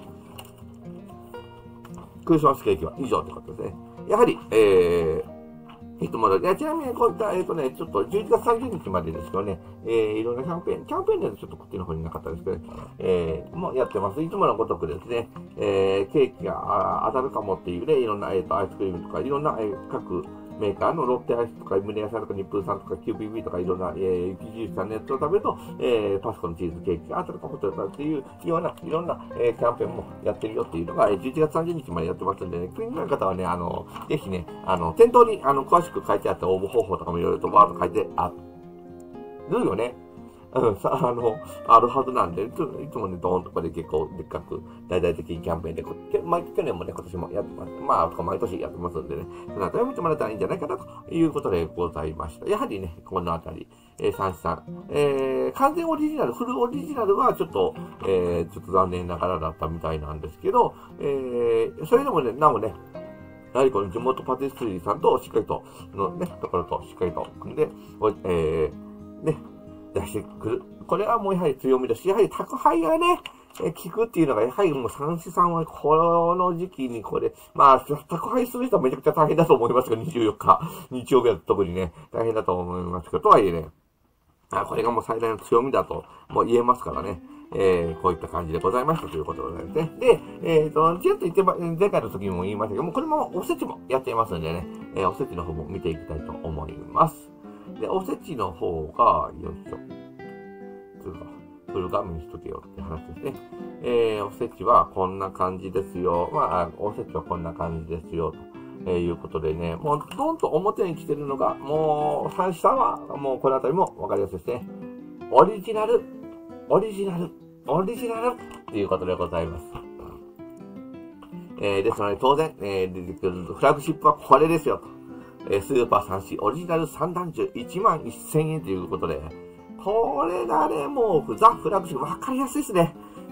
クリスマスケーキは以上ってことですね。やはり、えー、いつもの、ちなみにこういった、えっ、ー、とね、ちょっとじゅういちがつさんじゅうにちまでですけどね、えー、いろんなキャンペーン、キャンペーンでちょっとこっちの方になかったですけど、えー、もうやってます。いつものごとくですね、えー、ケーキが当たるかもっていうね、いろんな、えっ、ー、と、アイスクリームとか、いろんな、えー、各メーカーのロッテアイスとか、胸屋さんとか、日風さんとか、キューピービー とか、いろんな、えー、雪印さんのやつを食べると、えー、パスコのチーズケーキが当たるかもとっていうような、いろんな、えー、キャンペーンもやってるよっていうのが、じゅういちがつさんじゅうにちまでやってますんでね、気になる方はね、あの、ぜひね、あの、店頭に、あの、詳しく書いてあった応募方法とかもいろいろとバーッと書いてあるよね。うん、さ、あの、あるはずなんで、いついつもね、ドーンとかで結構でっかく、大々的にキャンペーンで、毎去年もね、今年もやってます。まあ、毎年やってますんでね、そのあたりを見てもらったらいいんじゃないかな、ということでございました。やはりね、このあたり、えー、三子さん、えー、完全オリジナル、フルオリジナルはちょっと、えー、ちょっと残念ながらだったみたいなんですけど、えー、それでもね、なおね、やはりこの地元パティスリーさんとしっかりと、のね、ところとしっかりと組んで、えー、ね、出してくる。これはもうやはり強みだし、やはり宅配がね、え効くっていうのが、やはりもう三子さんはこの時期にこれ、まあ、宅配する人はめちゃくちゃ大変だと思いますけど、にじゅうよっか、日曜日は特にね、大変だと思いますけど、とはいえね、あ、これがもう最大の強みだと、もう言えますからね。えー、こういった感じでございましたということでございますね。で、えっ、ー、と、ちょっと言ってば、前回の時にも言いましたけども、これもおせちもやっていますんでね、えー、おせちの方も見ていきたいと思います。で、おせちの方が、よいしょ。つうか、フル画面にしとけよって話ですね。えー、おせちはこんな感じですよ。まあ、おせちはこんな感じですよ。と。えー、いうことでね、もうどんと表に来てるのが、もう、三子さんは、もうこのあたりもわかりやすいですね。オリジナル、オリジナル、オリジナルっていうことでございます。えー、ですので当然、えー、出てくるフラグシップはこれですよと。えー、スーパー三子オリジナル三段重いちまんせんえんということで、これがね、もうザ・フラグシップわかりやすいですね。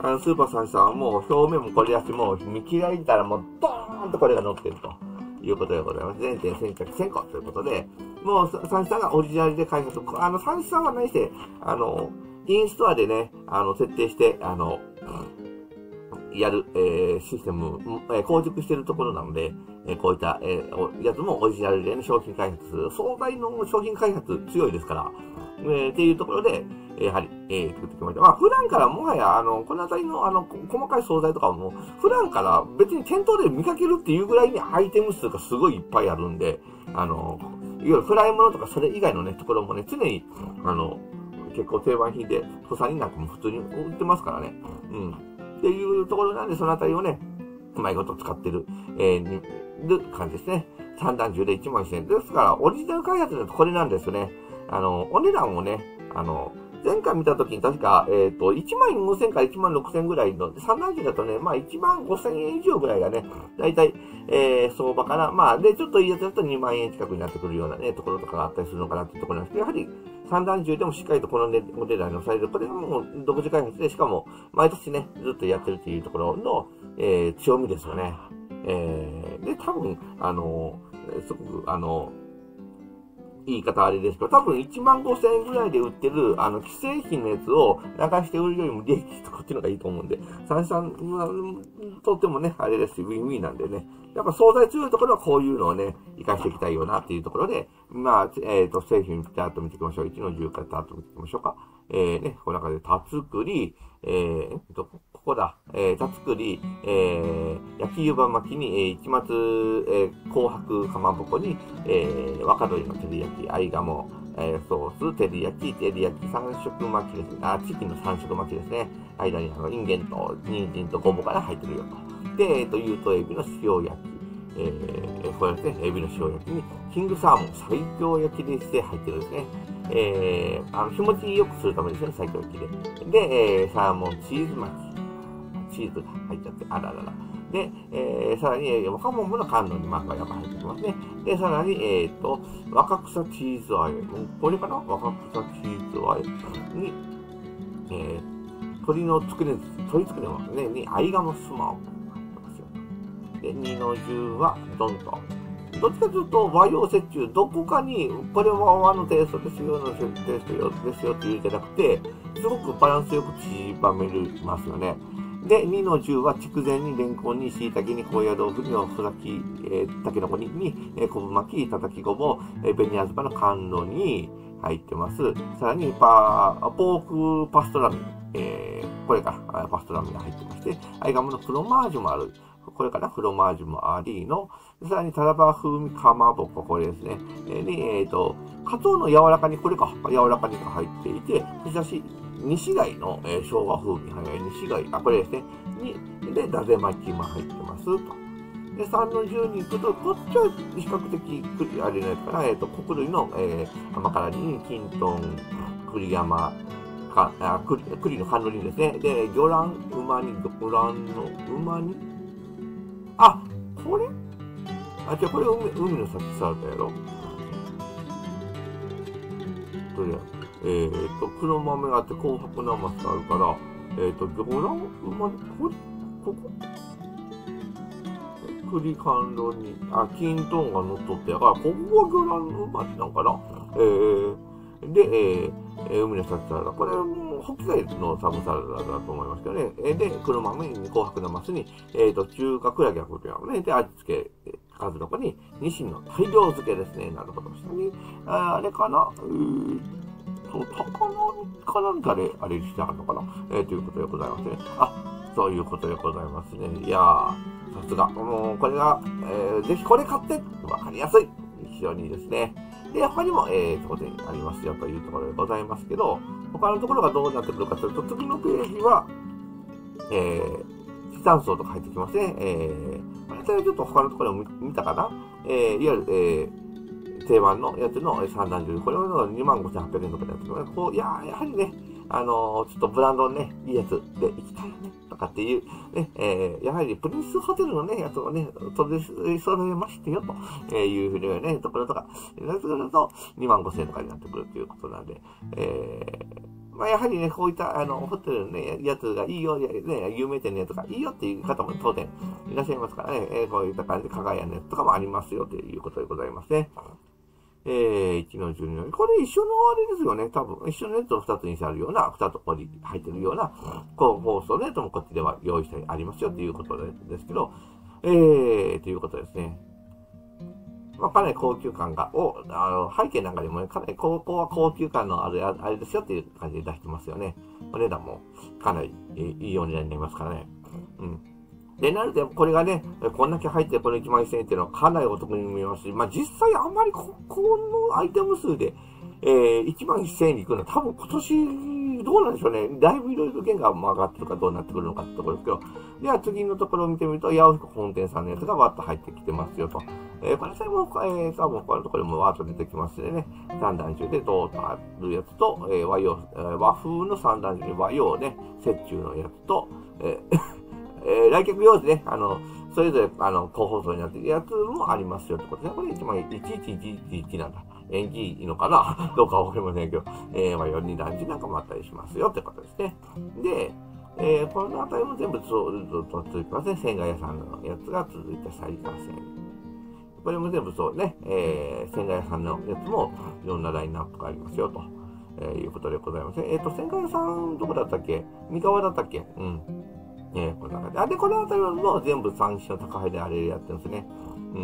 あの、スーパーさんさんはもう表面もこれやし、もう見切られたらもうドーンとこれが乗ってるということでございます。全店先着せんこということで、もうさんさんがオリジナルで開発、あの、さんさんは何して、あの、インストアでね、あの、設定して、あの、やる、えー、システム、えー、構築しているところなので、えー、こういった、えー、やつもオリジナルで、ね、商品開発する。惣菜の商品開発強いですから、えー、っていうところで、やはり、えー、作ってきました。まあ、普段からもはや、あの、このあたりの、あの、細かい惣菜とかも、普段から別に店頭で見かけるっていうぐらいにアイテム数がすごいいっぱいあるんで、あの、いわゆるフライ物とかそれ以外のね、ところもね、常に、あの、結構定番品で、土佐になんかも普通に売ってますからね。うん。っていうところなんで、そのあたりをね、うまいこと使ってる、えー、る感じですね。三段重でいちまんせんえん。ですから、オリジナル開発だとこれなんですよね。あの、お値段をね、あの、前回見たときに確か、えっと、いちまんごせんからいちまんろくせんぐらいの、三段重だとね、まあいちまんごせんえん以上ぐらいがね、だいたい、えー、相場かな。まあ、で、ちょっといいやつだとにまんえん近くになってくるようなね、ところとかがあったりするのかなっていうところなんですけど、やはり、三段重でもしっかりとこの値段に抑える。これがもう独自開発で、しかも毎年ね、ずっとやってるっていうところの、えー、強みですよね。えー、で、多分、あの、すごく、あの、言い方あれですけど、多分いちまんごせんえんぐらいで売ってる、あの、既製品のやつを流して売るよりも利益とこっちの方がいいと思うんで、三さんは、とってもね、あれですし、ウィンウィンなんでね。やっぱ惣菜強いところはこういうのをね、活かしていきたいよなっていうところで、まあ、えっ、ー、と、製品チャート見ていきましょう。いちのじゅうからチャート見ていきましょうか。えー、ね、この中で、たつくり、えー、と、ここだ、えー、たつくり、えー、焼き湯葉巻きに、えー、一松、えー、紅白かまぼこに、えー、若鶏の照り焼き、合鴨、えー、ソース、照り焼き、照り焼き、三色巻きですね。あ、チキンの三色巻きですね。間に、あの、インゲンと、人参とごぼうから入ってるよと。で、えっ、ー、と、ゆうとエビの塩焼き。えー、これですね、エビの塩焼きに、キングサーモン最強焼きでして入ってるんですね。えー、あの、日持ち良くするためですね、最強焼きで。で、えー、サーモンチーズ巻き。チーズが入っちゃって、あららら。で、えー、さらに、えー、若桃の甘露にマークがやっぱ入ってきますね。で、さらに、えっ、ー、と、若草チーズ和え。これかな若草チーズ和えに、えー、鶏のつくね、鶏つくねもね、に、合鴨スマホ。で、にのじゅうは、ドンと。どっちかというと、和洋折衷、どこかに、これは和のテイストですよ、のテイストよですよって言うんじゃなくて、すごくバランスよくちばめますよね。で、にのじゅうは、筑前に、レンコンに、椎茸に、高野豆腐に、おふざき、えー、たけのこに、に、えー、昆布巻き、たたきごぼう、えー、紅あずまの甘露に入ってます。さらに、パー、ポークパストラミ、えー、これか、パストラミが入ってまして、合鴨のフロマージュもある。これかなフロマージュもありの、さらにタラバ風味かまぼこ、これですね。えー、に、えっ、ー、と、カツオの柔らかに、これか、柔らかにが入っていて、そして西貝の、えー、生姜風味、はい、西貝、あ、これですね。に、で、だぜ巻きも入ってますと。で、さんのじゅうに行くと、こっちは比較的、あれのやつかな、えっ、ー、と、穀類の、えー、甘辛煮、きんとん、栗山、か、あ、栗、栗の甘露煮ですね。で、魚卵、馬煮、魚卵の馬煮あ、これあ、じゃあこれ海、海の幸サラダやろどれやえーと、黒豆があって紅白なますがあるから、えーと、魚卵馬煮これここ栗甘露に、あ、きんとんが乗っとってやから、ここは魚卵馬煮なんかなえー、で、えー、海の幸サラダ。これも、ホッキ貝のサブサラダだと思いますけどね。えー、で、黒豆に紅白なますに、えーと、中華クラゲが来るよね。で、味付け、数の子に、ニシンの大量漬けですね。なるほど。下に、あ, あれかなうーそう、高菜かなんかで、あれしてあるのかなえー、ということでございますね。あ、そういうことでございますね。いやー、さすが。もう、これが、えー、ぜひこれ買って、わかりやすい。非常にいいですね。で、他にも、えー、当然ありますよというところでございますけど、他のところがどうなってくるかというと、次のページは、えー、チタン層とか入ってきますね。えー、あれちょっと他のところを 見, 見たかなえー、いわゆる、えー、定番のやつの三段重、これはにまんごせんはっぴゃくえんとかでやってるこう、いやー、やはりね、あのー、ちょっとブランドのね、いいやつで行きたいよね、とかっていう、ね、えー、やはりプリンスホテルのね、やつをね、取り揃えましてよ、というふうにね、ところとか、なってくるとにまんごせんえんとかになってくるということなんで、えー、 まあ、やはりね、こういった、あの、ホテルのね、やつがいいよ、ね、有名店のやつがいいよっていう方も当然いらっしゃいますからね、えー、こういった感じで、加賀屋のやつとかもありますよということでございますね。えー、いちのじゅうにの、これ一緒のあれですよね、多分。一緒のやつをふたつにしてあるような、ふたつここに入ってるような、こう、放送のやつもこっちでは用意してありますよということですけど、えー、ということですね。まあ、かなり高級感が、を、あの、背景なんかでもね、かなり高校は高級感のある、あれですよっていう感じで出してますよね。お値段もかなりいいお値段になりますからね。うん。で、なので、これがね、こんだけ入ってこのいちまんせんえんっていうのはかなりお得に見えますし、まあ、実際あんまりこ、このアイテム数で、えー、いちまんせんえんに行くのは多分今年、どうなんでしょうね。だいぶいろいろ原価も上がってるかどうなってくるのかってところですけど。では次のところを見てみると、八尾本店さんのやつがわっと入ってきてますよと。えー、これさえも、えー、多分このところもわーっと出てきますね。三段重でドーッとあるやつと、えー、和洋、えー、和風の三段重に和洋ね、折衷のやつと、えーえー、来客用ですね。あの、それぞれ、あの、高放送になっているやつもありますよってことで、これいちまんいちいちいちいちなんだ。縁起いいのかなどうかわかりませんけど、えー、まあ、よに段時なんかもあったりしますよってことですね。で、えー、このあたりも全部ずっと続きますね。千賀屋さんのやつが続いたサイカー線。これも全部そうね、えー、千賀屋さんのやつもいろんなラインナップがありますよと、えー、いうことでございます。えっ、ー、と、千賀屋さんどこだったっけ三河だったっけうん。えー、こんな感じ。あ、で、このあたりも全部三種の高配であれやってるんですね。うん。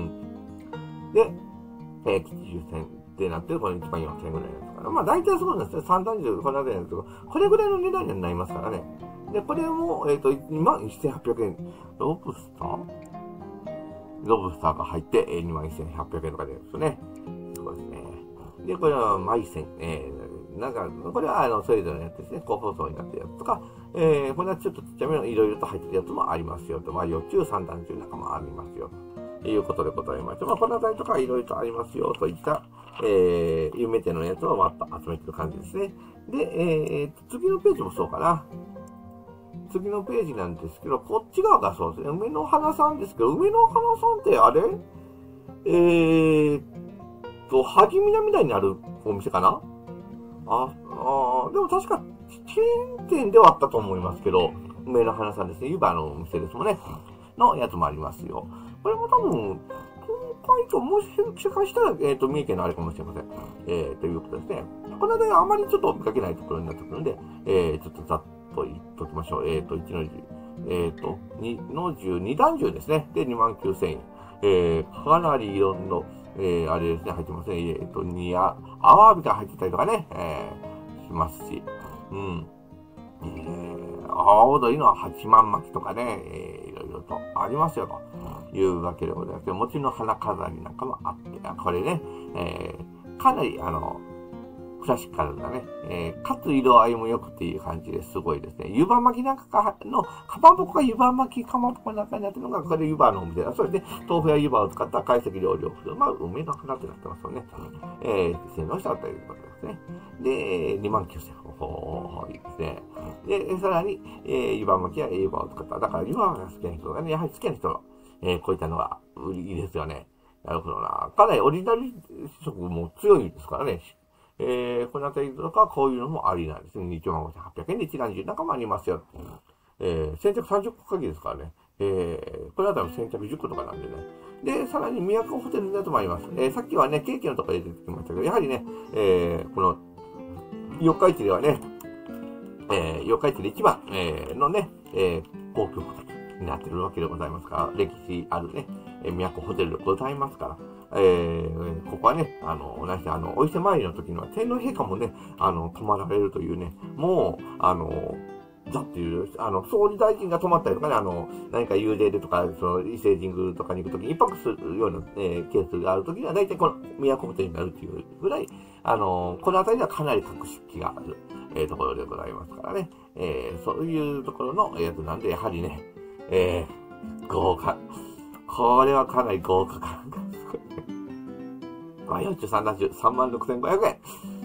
で、えー、吉重線ってなってる、このいちまんよんせんえんぐらいのやつかな。まあ、大体そうなんですね。三段重、このあたりなんですけど、これぐらいの値段になりますからね。で、これも、えっ、ー、と、にまんせんはっぴゃくえん。ロブスターロブスターが入って、えー、にまんせんはっぴゃくえんとかでですね。すごいですね。で、これは、マイセン。えー、なんか、これは、あの、それぞれのやつですね。高放送になってるやつとか、えー、これはちょっとちっちゃめのいろいろと入ってるやつもありますよと。まあ、よ中三段中なんかもありますよ。ということでございまして、まあ、このあたりとかいろいろとありますよといった、えー、有名店のやつをわっと集めてる感じですね。で、えー、次のページもそうかな。次のページなんですけど、こっち側がそうですね。梅の花さんですけど、梅の花さんってあれえーと、萩南台にあるお店かなあ、あでも確か、チェーン店ではあったと思いますけど、梅の花さんですね。湯葉のお店ですもんね。のやつもありますよ。これも多分、東海ともしかしたら、えっ、ー、と、三重県のあれかもしれません。えー、ということですね。この間あまりちょっと見かけないところになってくるんで、えー、ちょっとざっと言っときましょう。えっ、ー、と、いちのじゅう、えっ、ー、と、にのじゅう、に段重ですね。で、にまんきゅうせんえん。えー、かなりいろんな、えー、あれですね、入ってますね。えっ、ー、と、にや、アワビが入ってたりとかね、えー、しますし、うん。えー、青鳥のはちまん巻きとかね、えー、いろいろとありますよというわけでございます。餅の花飾りなんかもあって、これね、えー、かなりあの、クラシカルなね、えー、かつ色合いも良くっていう感じですごいですね。湯葉巻きなんかの、かまぼこが湯葉巻きかまぼこの中になってるのが、これ湯葉のお店だ。それで、豆腐や湯葉を使った懐石料理を振る舞う梅の花ってなってますよね。えー、洗脳したということですね。で、にまんきゅうせんえん。ほー、いいですね。で、さらに、えー、湯葉巻きや湯葉を使った。だから湯葉が好きな人がね、やはり好きな人が、えー、こういったのが売りですよね。なるほどな。かなりオリジナル色も強いですからね。えー、このあたりとか、こういうのもありなんですね。いちまんごせんはっぴゃくえんで一段重なんかもありますよ。えー、先着さんじゅっこ限りですからね。えー、これあたりも先着じゅっことかなんでね。で、さらに宮古ホテルのやつもあります。えー、さっきはね、ケーキのところで出てきましたけど、やはりね、えー、この、四日市ではね、えー、四日市で一番、えー、のね、えー、高級ホテルになってるわけでございますから、歴史あるね、えー、宮古ホテルでございますから、えー、ここはね、あの、同じあの、お伊勢参りの時には天皇陛下もね、あの、泊まられるというね、もう、あの、だっていう、あの、総理大臣が泊まったりとかね、あの、何か幽霊でとか、その、伊勢神宮とかに行くときに一泊するような、えー、ケースがあるときには、大体この、宮古ホテルになるっていうぐらい、あの、この辺りではかなり格式がある、えー、ところでございますからね、えー、そういうところのやつなんで、やはりね、えー、豪華。これはかなり豪華感がすごい。和洋中三段重、さんまんろくせんごひゃくえん。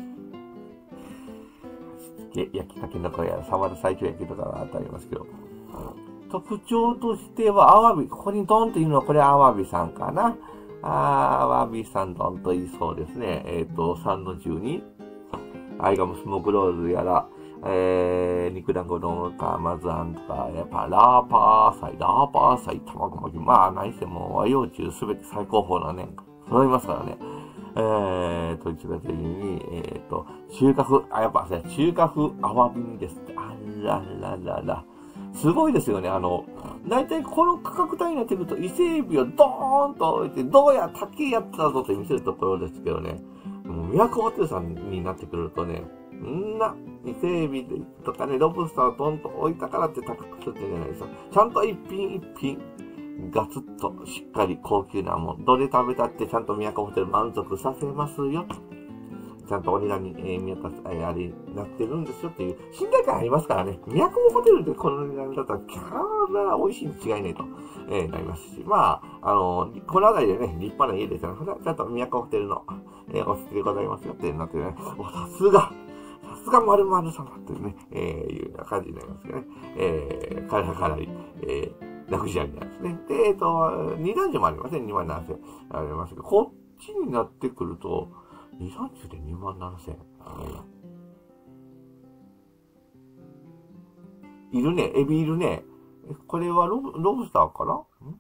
焼きかけのこや、サワラ最強焼きとかがありますけど。特徴としては、アワビ。ここにドンというのは、これアワビさんかな。あー、アワビさんドンといそうですね。えっ、ー、と、さんのじゅうに。アイガムスモークロールやら、 えー、肉団子丼か、まずあんとか、やっぱラーパー菜、ラーパー菜、卵巻き、まあ、何しても和洋中すべて最高峰のね、揃いますからね。えーと、一番的に、えーと、中華風、あ、やっぱね、中華風アワビ煮ですって。あらららら。すごいですよね。あの、大体この価格帯になってくると、伊勢海老をドーンと置いて、どうや竹やったぞって見せるところですけどね。もう、都ホテルさんになってくるとね、んな、伊勢海老とかね、ロブスターをドンと置いたからって高くするってじゃないですか。ちゃんと一品一品、ガツッとしっかり高級なもん。どれ食べたってちゃんと都ホテル満足させますよ。ちゃんとお値段に、えー、見渡す、えー、あれになってるんですよっていう信頼感ありますからね。都ホテルでこの値段だったら、キャラ美味しいに違いないと、えー、なりますし。まあ、あのー、このあたりでね、立派な家ですから、ちゃんと都ホテルの、えー、お好きでございますよってなってね。お、さすがさすが〇〇様っていうね、えー、いうような感じになりますけどね。えー、かなりかなり、えー、ラグジュアリーなんですね。で、えっと、二段重もありません。にまんななせんありますけど、こっちになってくると、二段重でにまんななせんいるね。エビいるね。これはロブ、ロブスターか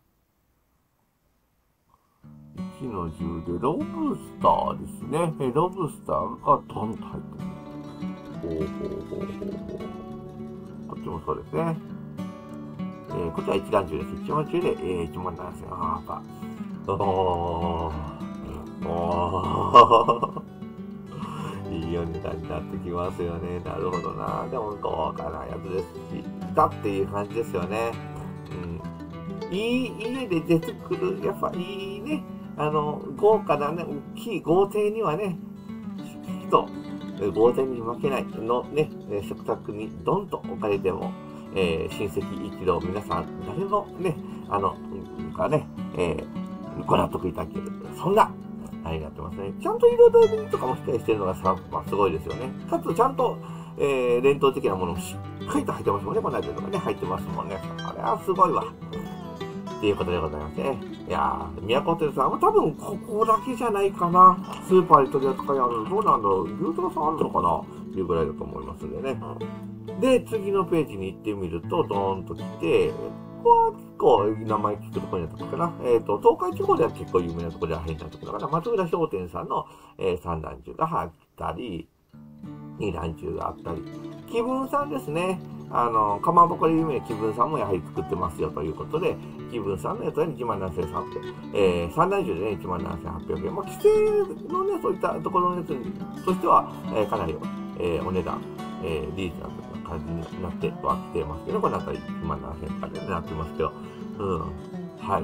ないちのじゅうでロブスターですね。え、ロブスターがドンと入ってる。ほうほうほうほうほう。こっちもそうですね。えー、こっちは一段重です。一段重で、えー、いちまんななせん。あー、やっぱ。おー。おー。いいお値段になってきますよね。なるほどな。でも豪華なやつですし、だっていう感じですよね。うん。いい家で出てくる、やっぱいいね。あの、豪華なね、大きい豪邸にはね、しっかりと、豪邸に負けないのね、食卓にドンと置かれても、えー、親戚一同皆さん、誰もね、あの、かね、えー、ご納得いただける。そんな、あれになってますね。ちゃんと彩りとかもしっかりしてるのがさ、まあ、すごいですよね。かつ、ちゃんと、えー、伝統的なものもしっかりと入ってますもんね。この間とかね、入ってますもんね。あれはすごいわ。っていうことでございますね。いやー、宮古ホテルさんは多分ここだけじゃないかな。スーパーで取り扱いある。どうなんだろう。牛トロさんあるのかなっていうぐらいだと思いますんでね。で、次のページに行ってみると、ドーンと来て、ここは結構名前聞くところになったとこかな。えっ、ー、と、東海地方では結構有名なところでは変なところかな。松浦商店さんの、えー、三段重が入ったり、二段重があったり。気分さんですね。あの、かまぼこで有名な気分さんもやはり作ってますよということで、気分さんのやつは いちまんななせんさんびゃくえん。えー、三段重でね、いちまんななせんはっぴゃくえん。まあ、規制のね、そういったところのやつとしては、えー、かなり、えー、お値段、えー、リーズナブルな感じになってはきてますけど、このあたりいちまんななせんとかでなってますけど、うん。はい。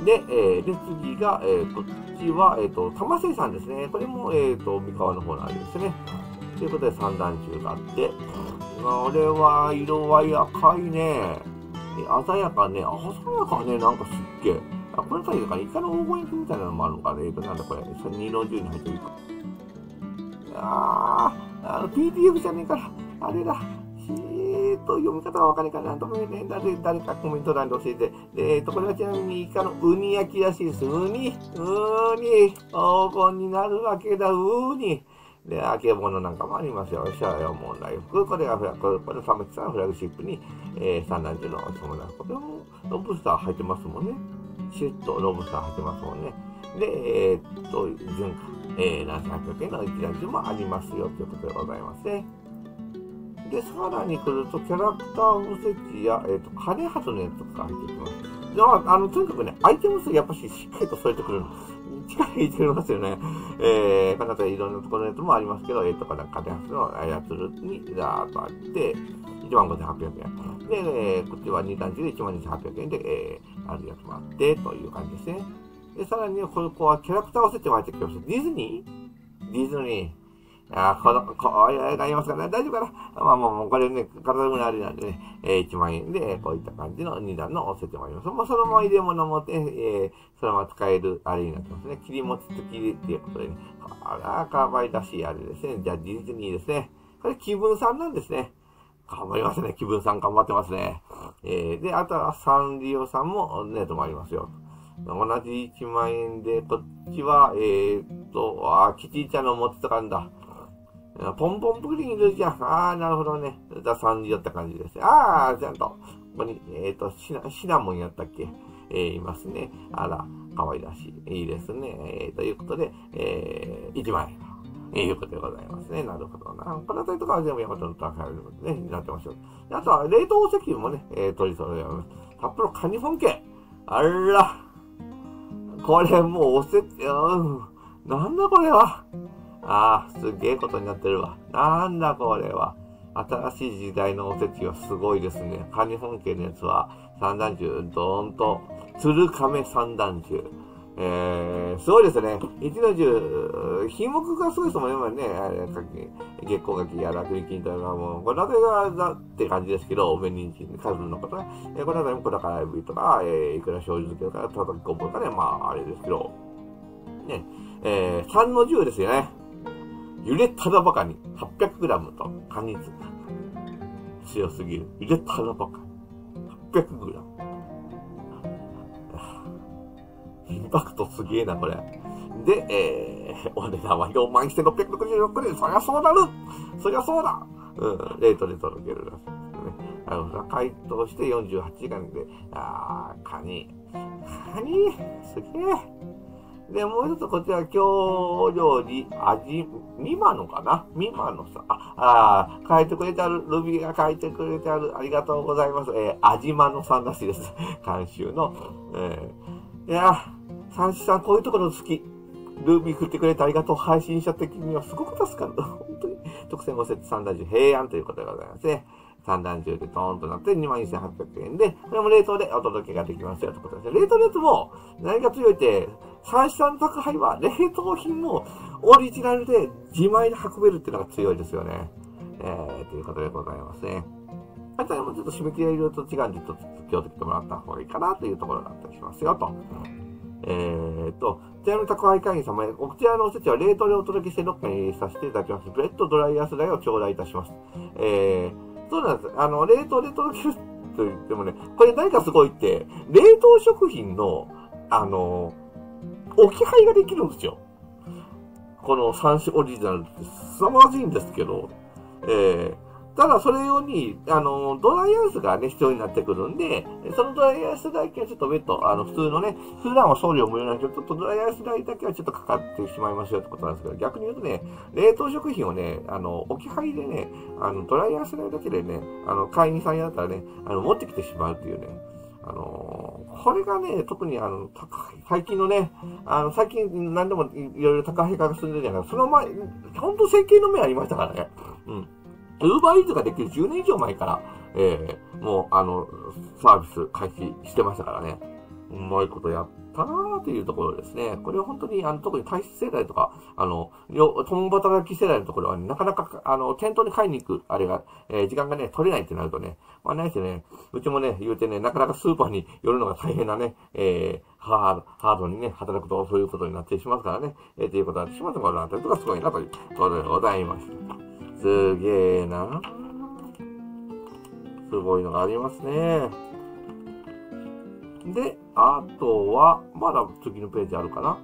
で、えー、で、次が、えー、こっちは、えっ、ー、と、玉瀬さんですね。これも、えっ、ー、と、三河の方のあれですね。ということで三段重があって、これは色合い赤いね。鮮やかね。鮮やかね。なんかすっげえ。あ、これさ、イカの黄金液みたいなのもあるのかね。えっと、なんだこれ。にのじゅうに入ってるか。あー、あの、ピーディーエフ じゃねえから。あれだ。えーと、読み方がわかんないから、なんとも言えねえ。誰、誰かコメント欄で教えて。で、えっと、これはちなみにイカのウニ焼きらしいです。ウニ、ウニ、黄金になるわけだ、ウニ。で、あけぼのなんかもありますよ。シャヨモンライフ。これがフラ、これ、これ、サムチさんフラグシップに、えー、三段重のお友達。これも、ロブスター入ってますもんね。シュッとロブスター入ってますもんね。で、えー、っと、純化。えー、ななせんはっぴゃくえんの一段重もありますよ、ということでございますね。で、さらに来ると、キャラクターおせちや、えー、っと、カレーハトのやつとか入ってきます。で、あ、あの、とにかくね、アイテム数やっぱししっかりと添えてくるの。力入れてますよね。えー、かなりいろんなところのやつもありますけど、えっ、ー、と、このカレーハトのやつにザーッとあって、いちまんごせんはっぴゃくえん。で、えー、こっちはに段重でいちまんにせんはっぴゃくえんで、えー、あるやつもあって、という感じですね。で、さらに、ここはキャラクターを設定も入ってきます。ディズニーディズニー。あ、この、こういう映画ありますからね。大丈夫かなまあまあもうこれね、体のあれなんでね、えー、いちまんえんで、こういった感じのに段のおせてもあります。もうそのまま入れ物もって、えー、そのまま使えるあれになってますね。切り餅と切りっていうことでね。あら、かわいらしいあれですね。じゃあ、ディズニーですね。これ気分さんなんですね。頑張りますね。気分さん頑張ってますね。えー、で、あとはサンリオさんもね、ともありますよ。同じいちまんえんで、こっちは、えーっと、あ、キティちゃんの持ってたかんだ。 ポンポンプリンいるじゃん。ああ、なるほどね。じゃあさんじよって感じです。ああ、ちゃんと。ここに、えっ、ー、とシナ、シナモンやったっけえー、いますね。あら、可愛らしい。いいですね。えー、ということで、えー、いちまんえん。えー、いうことでございますね。なるほどな。このあたりとかは全部ヤマトの高いのでね、なってますよ。あとは、冷凍石油もね、えー、取り揃えます。札幌カニ本家。あら。これもうおせ、うん。なんだこれは。ああ、すげえことになってるわ。なんだこれは。新しい時代のおせちはすごいですね。カニ本家のやつは三段重、どーんと、鶴亀三段重。えー、すごいですね。一の重、品目がすごいですもんね。今ね、あれ、かき、月光柿やら栗きんとかも、これだけがだって感じですけど、おめにんじん、数のことね。えー、このあたりも小高エビとか、えー、いくら醤油漬けとか、たたき昆布とかね、まあ、あれですけど、ね、えー、三の重ですよね。ゆでただばかに はっぴゃくグラム とカニ酢。強すぎる。ゆでただばかに はっぴゃくグラム。インパクトすげえな、これ。で、えー、お値段はよんまんせんろっぴゃくろくじゅうろくえん。そりゃそうなるそりゃそうだうん、レートで届けるらしいですけどね。あの、解凍してよんじゅうはちじかんで、あー、カニ。カニすげえ。で、もう一つこちら、京料理、味、みまのかなみまのさん。あ、あ書いてくれてある、ルビーが書いてくれてある、ありがとうございます。えー、味まのさんらしいです。監修の。えー、いやー、三枝さん、こういうところ好き。ルビー振ってくれてありがとう。配信者的にはすごく助かる。本当に。特選ご節三段重平安ということでございますね。三段重でドーンとなってにまんせんはっぴゃくえんで、これも冷凍でお届けができますよということです。冷凍のやつも何が強いって、三枝さんの宅配は冷凍品もオリジナルで自前で運べるっていうのが強いですよね。えー、ということでございますね。あとはもうちょっと締め切りがいろいろと違うんで、ちょっと気をつけてもらった方がいいかなというところだったりしますよと。えーと、ちなみに宅配会員様へ、こちらのおせちは冷凍でお届けしてロッカーに入れさせていただきます。ブレッドドライアス代を頂戴いたします。えー、そうなんです。あの、冷凍で届けると言ってもね、これ何かすごいって、冷凍食品の、あの、置き配ができるんですよ。この三種オリジナルって凄まじいんですけど、えー、ただそれ用に、あの、ドライアイスがね、必要になってくるんで、そのドライアイス代はちょっと別途、あの、普通のね、普段は送料無料なんですけど、ちょっとドライアイス代だけはちょっとかかってしまいますよってことなんですけど、逆に言うとね、冷凍食品をね、あの、置き配でね、あの、ドライアイス代だけでね、あの、会員さんやったらね、あの、持ってきてしまうっていうね、あのー、これがね、特にあの、高い、最近のね、あの、最近何でもいろいろ高い化が進んでるじゃないですか。その前、ほんと整形の目ありましたからね。うん。ウーバーイーツができるじゅうねん以上前から、えー、もう、あの、サービス開始してましたからね。うまいことやったなーっていうところですね。これは本当に、あの、特に体質世代とか、あの、共働き世代のところは、ね、なかなか、あの、店頭に買いに行く、あれが、えー、時間がね、取れないってなるとね、まあ、ないしね、うちもね、言うてね、なかなかスーパーに寄るのが大変なね、えー、ハード、ハードにね、働くとそういうことになってしますからね、えー、ということは、しまってもらうなんてことがすごいなということでございます。すげーな。すごいのがありますね。で、あとは、まだ次のページあるかな。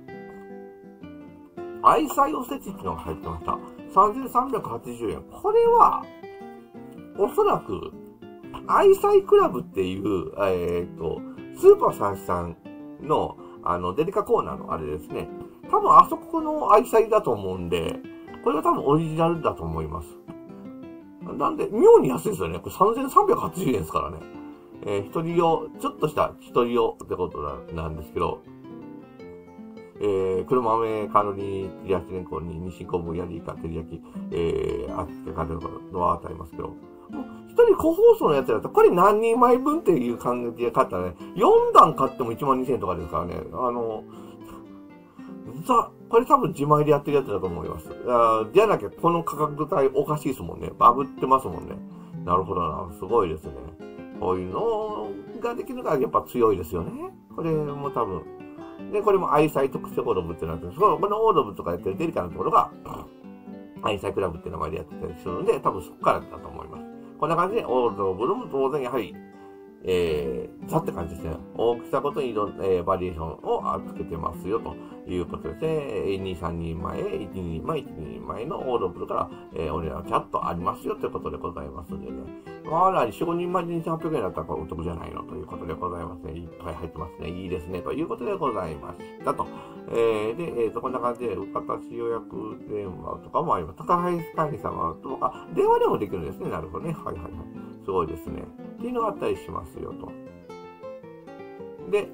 愛妻おせちっていうのが入ってました。さんぜんさんびゃくはちじゅうえん。これは、おそらく、愛妻クラブっていう、えっと、スーパーさんさんの、あの、デリカコーナーのあれですね。多分あそこの愛妻だと思うんで、これは多分オリジナルだと思います。なんで、妙に安いですよね。これさんぜんさんびゃくはちじゅうえんですからね。えー、一人用、ちょっとした一人用ってことなんですけど、えー、黒豆、カロリー、焼きれんこんに、西昆布、ヤリイカ、照り焼き、えー、あって書いてるのはありますけど、一人個包装のやつだと、これ何人前分っていう感じで買ったらね、よんだん買ってもいちまんにせんえんとかですからね、あの、さ、これ多分自前でやってるやつだと思います。あじゃなきゃこの価格帯おかしいですもんね。バブってますもんね。なるほどな。すごいですね。こういうのができるのがやっぱ強いですよね。これも多分。で、これも愛妻特製オードブってなってる。このオードブとかやってるデリカのところが、愛妻クラブって名前でやってたりするので、多分そこからだと思います。こんな感じで、オードブルも当然やはり、 えー、ザって感じですね。大きさごとにいろんな、えー、バリエーションをつけてますよ、ということですね。に、さんにんまえ、いちにんまえ、いちにんまえのオードブルから、えー、お値段ちゃんとありますよ、ということでございますのでね。まあ、よん、ごにんまえでにせんはっぴゃくえんだったらお得じゃないの、ということでございますね。いっぱい入ってますね。いいですね、ということでございましたと。えー、で、えーと、こんな感じで、受かたし予約電話とかもあります。高橋会員様とか、電話でもできるんですね。なるほどね。はいはいはい。すごいですね。っていうのがあったりしますよ、と。で、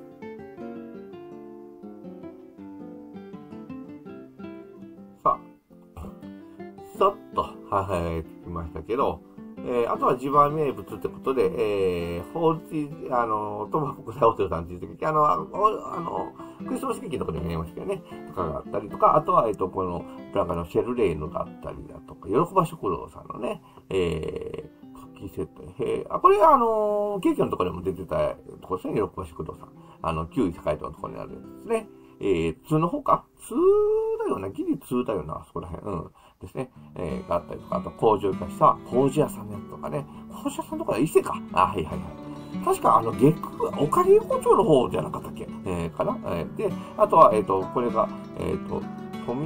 さあ、さっと、はいはい、来ましたけど、えー、あとは地盤名物ってことで、えー、法律、あの、トマ国際ホテルさんっていう時、あの、あの、クリスマスケーキのところで見えましたよね。とかがあったりとか、あとは、えっと、この、なんかのシェルレーヌがあったりだとか、喜ば食堂さんのね、えー、クッキーセット。えー、あ、これ、あの、ケーキのところでも出てたところですね、喜ば食堂さん。あの、きゅうい栄えたところにあるやつですね。えー、通の方か通だよな、ギリ通だよな、そこら辺。うん。ですね。えー、があったりとか、あと工場化した工事屋さんのやつとかね。工事屋さんとか伊勢か。あ、はいはいはい。確かあの、月9、おかげ横丁の方じゃなかったっけえー、かなえー、で、あとは、えっ、ー、と、これが、えっ、ー、と、富、ん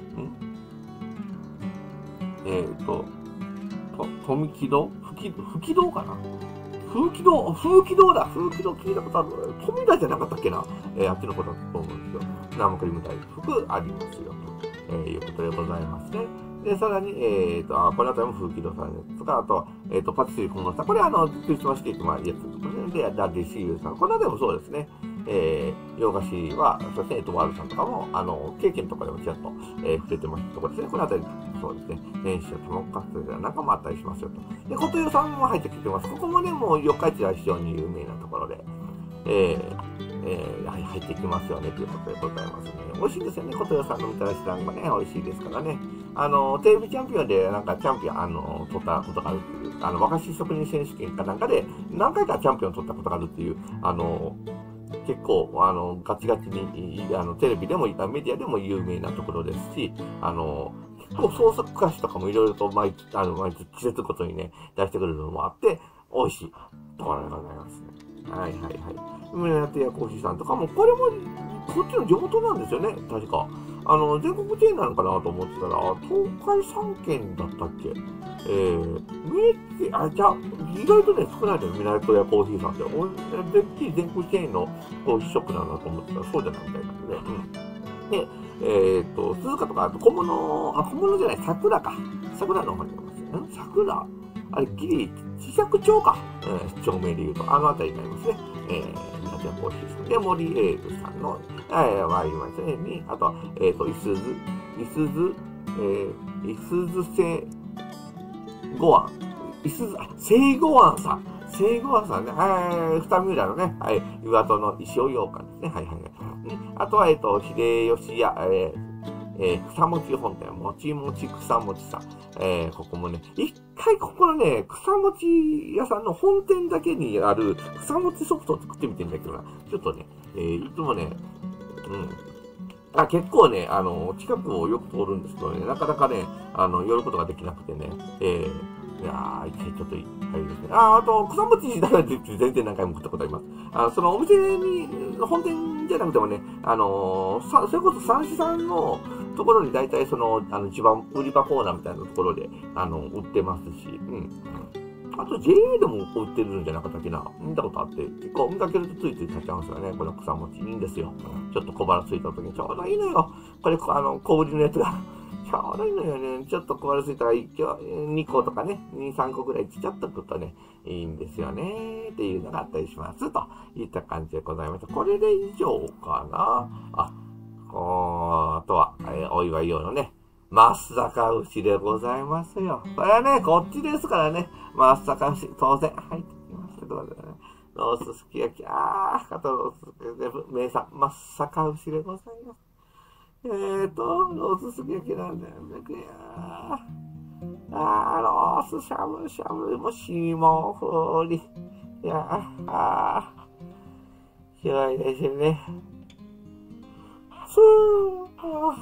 えっ、ー、と、と、富木戸吹き、吹き堂かな風紀堂、風紀堂だ風紀堂聞いたことある。富田じゃなかったっけなえー、あっちのことだと思うんですけど、生クリーム大福ありますよ、と、えー、いうことでございますね。で、さらに、えっ、ー、と、あ、このあたりも風紀堂さんですとか、あと、えっ、ー、と、パティスリー小室さん。これはあの、クリスマスケーキもやつとかね。で、ダディシーユさん。このあたりもそうですね。えー、洋菓子は、そうですね、えっと、ワールさんとかも、あの、ケーキのところでもちらっと、えー、触れてますところですね。このあたり、そうですね、電子やトモカステラなんかもあったりしますよと。で、琴代さんも入ってきてます。ここもね、もう四日市は非常に有名なところで、えー、えー、はい、入ってきますよね、ということでございますね。美味しいですよね、琴代さんのみたらし団子ね、美味しいですからね。あの、テレビチャンピオンで、なんかチャンピオン、あの、取ったことがあるっていう、あの、和菓子職人選手権かなんかで、何回かチャンピオン取ったことがあるっていう、あの、結構、あの、ガチガチに、あの、テレビでも、メディアでも有名なところですし、あの、結構創作菓子とかもいろいろと毎、あの、毎季節ごとにね、出してくれるのもあって、美味しいところでございますね。はいはいはい。村屋やコーヒーさんとかも、これも、こっちの地元なんですよね、確か。あの、全国チェーンなのかなと思ってたら、東海さん県だったっけえー、三重県、あ、じゃあ、意外とね、少ないのよ、港屋コーヒーさんって。俺、ぜっきり全国チェーンのコーヒーショップなんだと思ってたら、そうじゃないみたいなんでね。うん。で、えっ、ー、と、鈴鹿とか、あと小物、あ、小物じゃない、桜か。桜の方にありますね。ん桜あれ、ギリ、四尺町か。えー、町名で言うと、あのあたりになりますね。えー、港屋コーヒーさん。で、森エイブさんの、えー、ありますね。に、あとは、えっ、ー、と、いすず、いすず、えー、いすず製、ごあん。いすず、あ、聖ごあんさん。聖ごあんさんね。はい、二見浦のね、はい、岩戸の石尾羊羹ですね。はいはいはい。あとは、えっ、ー、と、秀吉屋、えー、えー、草餅本店、もちもち草餅さん。えー、ここもね、一回ここのね、草餅屋さんの本店だけにある草餅ソフトを作ってみてんだけどな。ちょっとね、えー、いつもね、うん。あ、結構ね、あの、近くをよく通るんですけどね、なかなかね、あの、寄ることができなくてね、えー、いやー、一回ちょっと、あれですね。あ、あと、草餅自体は全然何回も食ったことあります。あそのお店に、本店じゃなくてもね、あのー、さ、それこそ三枝さんのところに大体その、あの、一番売り場コーナーみたいなところで、あの、売ってますし、うん。あと ジェーエー でも売ってるんじゃなかったっけな。見たことあって。結構見かけるとついつい買っちゃうんですよね。この草餅いいんですよ。ちょっと小腹ついた時にちょうどいいのよ。これ、あの、小売りのやつが。ちょうどいいのよね。ちょっと小腹ついたらにこ、とかね、に、さんこぐらいちちゃっと食うとね、いいんですよね。っていうのがあったりします。といった感じでございました。これで以上かな。あ、あとは、えー、お祝い用のね、松阪牛でございますよ。それはね、こっちですからね。松阪牛、当然入ってきましたけどね。ロースすき焼き、あー、肩ロースすき焼き、名産、松阪牛でございます。えーと、ロースすき焼きなんだよね。いやー、あー、ロースしゃぶしゃぶ、も霜降り。いやー、あー、広いですね。ふー、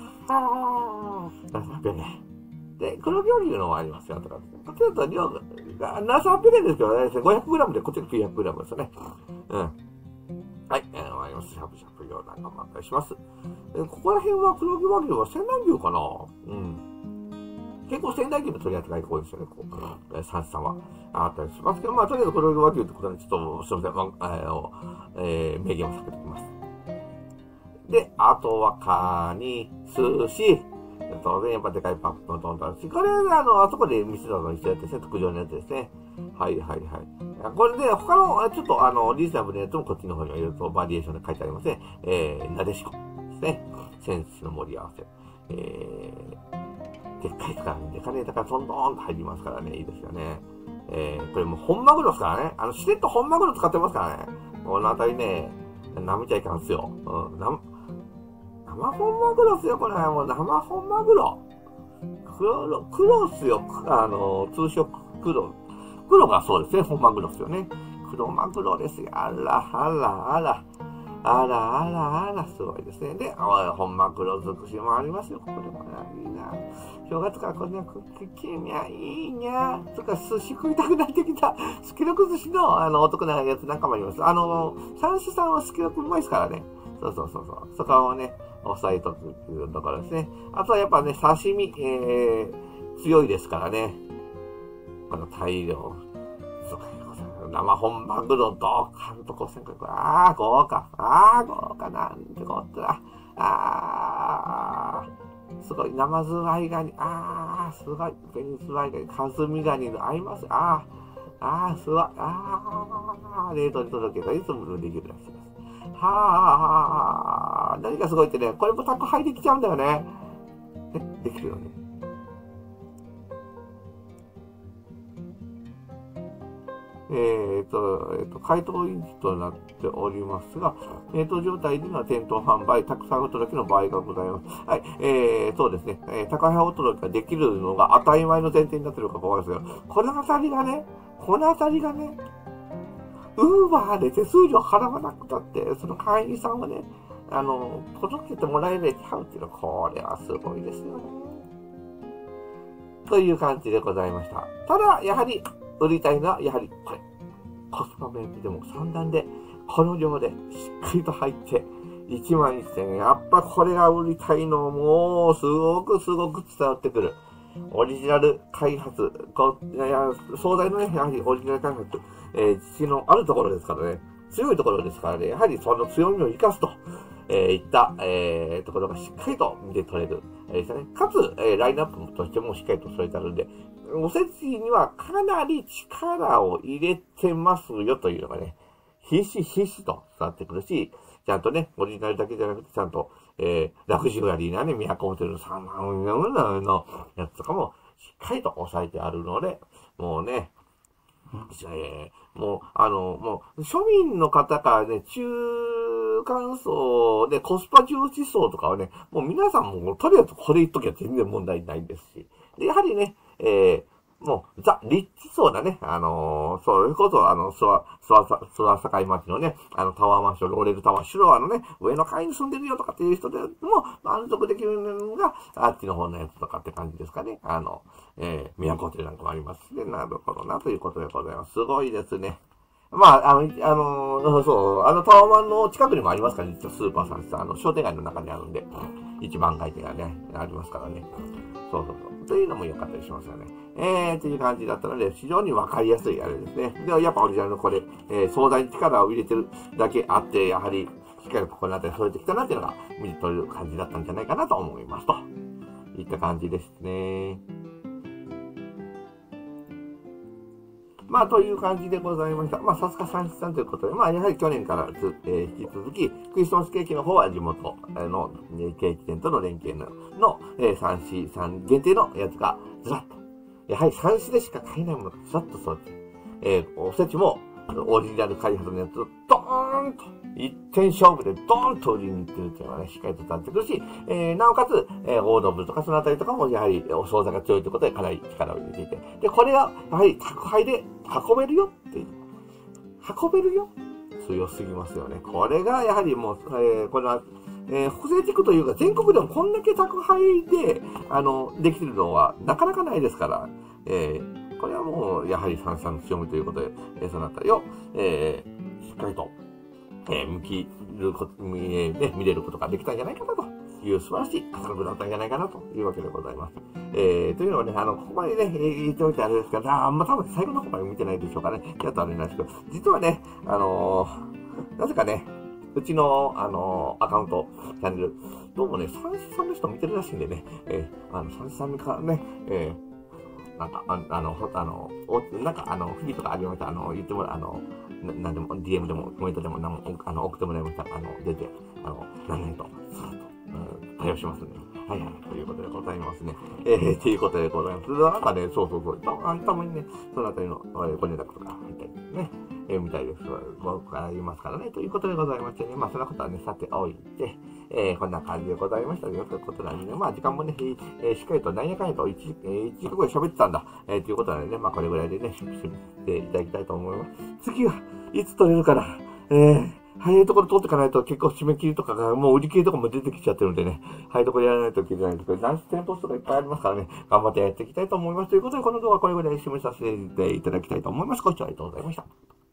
あー、ななひゃくえんね。で、黒毛和牛のもありますよ、とか。こちらと量が、 ななさんぴゃくえんですけどね、ごひゃくグラムでこっちがきゅうひゃくグラムですよね。うん。はい、えー、参ります。しゃぶしゃぶ用なんかもあったりします。えー、ここら辺は黒毛和牛は仙台牛かな。うん。結構仙台牛の取り扱いが多いですよね、ここ。えー、産地さんは。あったりしますけど、まあ、とりあえず黒毛和牛ってことで、ちょっと、すみません、まあ、あの、えー、名言を避けておきます。で、あとは、カニ、寿司、当然、やっぱでかいパックのトントンし、これ、あの、あそこで見せたのと一緒やつですね、特上のやつですね。はいはいはい。これで、他の、ちょっと、あの、リーズナブルなやつもこっちの方にはいろいろとバリエーションで書いてありますね。えー、なでしこですね。センスの盛り合わせ。えー、でっかいですからね。でかね、だからトントンと入りますからね、いいですよね。えー、これもう本マグロですからね。あの、しれっと本マグロ使ってますからね。このあたりね、舐めちゃいかんすよ。うん、な、生本マグロっすよ、これ。もう生本マグロ。黒、黒っすよ。あの、通称黒。黒がそうですね、本マグロっすよね。黒マグロですよ。あら、あら、あら。あら、あら、あら、すごいですね。で、本マグロ尽くしもありますよ、ここでもね。いいな。正月からこんなクッキーにゃ、いいにゃ。つか、寿司食いたくなってきた。スキロク寿司の、あの、お得なやつなんかもあります。あの、三種さんはスキロクうまいですからね。そうそうそうそう。そこをね、押さえとくっていうところですね。あとはやっぱね、刺身、えー、強いですからね。この大量。そうか、生本マグロ、ドカンとこうせんかく。あー、豪華。あー、豪華なんてこったら。あー、すごい。生ズワイガニ。あー、すごい。紅ズワイガニ、カズミガニの合います。あー、あー、すごい。あー、冷凍に届けたいつもできるらしいです。はあ、何がすごいってね、これも宅配できちゃうんだよね。え、できるよね。えーと、えっ、ー、と、解凍維持となっておりますが、冷凍状態での店頭販売、宅配お届けの場合がございます。はい、えー、そうですね、えー、宅配お届けができるのが当たり前の前提になってるかわかるんですけど、このあたりがね、このあたりがね、ウーバーで手数料払わなくたって、その会員さんはね、あの、届けてもらえれちゃうっていうのは、これはすごいですよね。という感じでございました。ただ、やはり、売りたいのは、やはり、これ。コスパ面でもさん段で、この量でしっかりと入って、いちまんせんえん。やっぱこれが売りたいのもう、すごくすごく伝わってくる。オリジナル開発、こいや惣菜のね、やはりオリジナル開発、えー、自信のあるところですからね、強いところですからね、やはりその強みを生かすと、えー、いった、えー、ところがしっかりと見て取れる、えー、ね。かつ、えー、ラインナップとしてもしっかりと添えてあるんで、おせちにはかなり力を入れてますよというのがね、ひしひしと伝わってくるし、ちゃんとね、オリジナルだけじゃなくて、ちゃんと、えー、ラグジュアリーなね、都ホテルのさんまんえんのやつとかも、しっかりと抑えてあるので、もうね、えー、もう、あの、もう、庶民の方からね、中間層でコスパ重視層とかはね、もう皆さんも、とりあえずこれ言っときゃ全然問題ないですし。で、やはりね、えー、もう、ザ・リッチ層だね。あのー、それこそ、あの、スワ、スワ、スワ境町のね、あの、タワーマンション、ローレルタワー、シュロアのね、上の階に住んでるよとかっていう人でも満足できるのが、あっちの方のやつとかって感じですかね。あの、えー、都ホテルなんかもありますね。なるほどな、ということでございます。すごいですね。まあ、あの、あの、そう、あのタワマンの近くにもありますから、ね、実はスーパーさんってあの、商店街の中にあるんで、一番街店がね、ありますからね。そうそうそう。というのも良かったりしますよね。えー、という感じだったので、非常にわかりやすいあれですね。で、やっぱオリジナルのこれ、えー、壮大に力を入れてるだけあって、やはり、しっかりとこのあたり添えてきたなっていうのが、見て取れる感じだったんじゃないかなと思いますと。いった感じですね。まあ、という感じでございました。まあ、さすが三七さんということで、まあ、やはり去年からず、えー、引き続き、クリスマスケーキの方は地元の、えー、ケーキ店との連携の、のえー、三七さん限定のやつがずらっと。やはり三七でしか買えないものがずらっとそうです。えー、おせちも、オリジナル開発のやつをドーンと、一点勝負でドーンと売りに行ってるっていうのはね、しっかりと伝わってくるし、えー、なおかつ、えー、オードブルとかそのあたりとかも、やはり、お惣菜が強いということで、かなり力を入れていて。で、これが、やはり、宅配で運べるよっていう。運べるよ強すぎますよね。これが、やはりもう、えー、これは、えー、北西地区というか、全国でもこんだけ宅配で、あの、できてるのは、なかなかないですから、えーこれはもう、やはり三々の強みということで、えー、そのあたりを、えー、しっかりと、えー、向きること、見え、ね、見れることができたんじゃないかなという素晴らしい朝の部だったんじゃないかなというわけでございます。えー、というのはね、あの、ここまでね、言っておいてあれですけど、あんま多分最後の方まで見てないでしょうかね。ちょっとあれなんですけど、実はね、あのー、なぜかね、うちの、あのー、アカウント、チャンネル、どうもね、三子さんの人見てるらしいんでね、えー、あの、三子さんからね、えー、なんか、ああの、あの、お、なんか、あの、不備とかありました。あの、言ってもらあの、ななんでも、ディーエム でも、コメントでも、なんも、あの、送ってもらいました。あの、出て、あの、何々と、さーっと、うん、対応しますんで。はいはい、ということでございますね。えー、ということでございます。なんかね、そうそうそう、たたまにね、そのあたりの、えー、ご連絡とか入ったりね、えー、みたいです。僕から言いますからね。ということでございましてね、まあ、そんなことはね、さておいて、えー、こんな感じでございましたということなんでね、まあ、時間もね、えー、しっかりと、なんやかんやといち、えー、いちじかんぐらい喋ってたんだ。えー、ということなんでね、まあ、これぐらいでね、締めていただきたいと思います。次はいつ取れるかな。えー、早いところ通っていかないと結構締め切りとかが、もう売り切りとかも出てきちゃってるんでね、早いところやらないといけないんですけど、男子店舗数とかいっぱいありますからね、頑張ってやっていきたいと思います。ということで、この動画はこれぐらい締めさせていただきたいと思います。ご視聴ありがとうございました。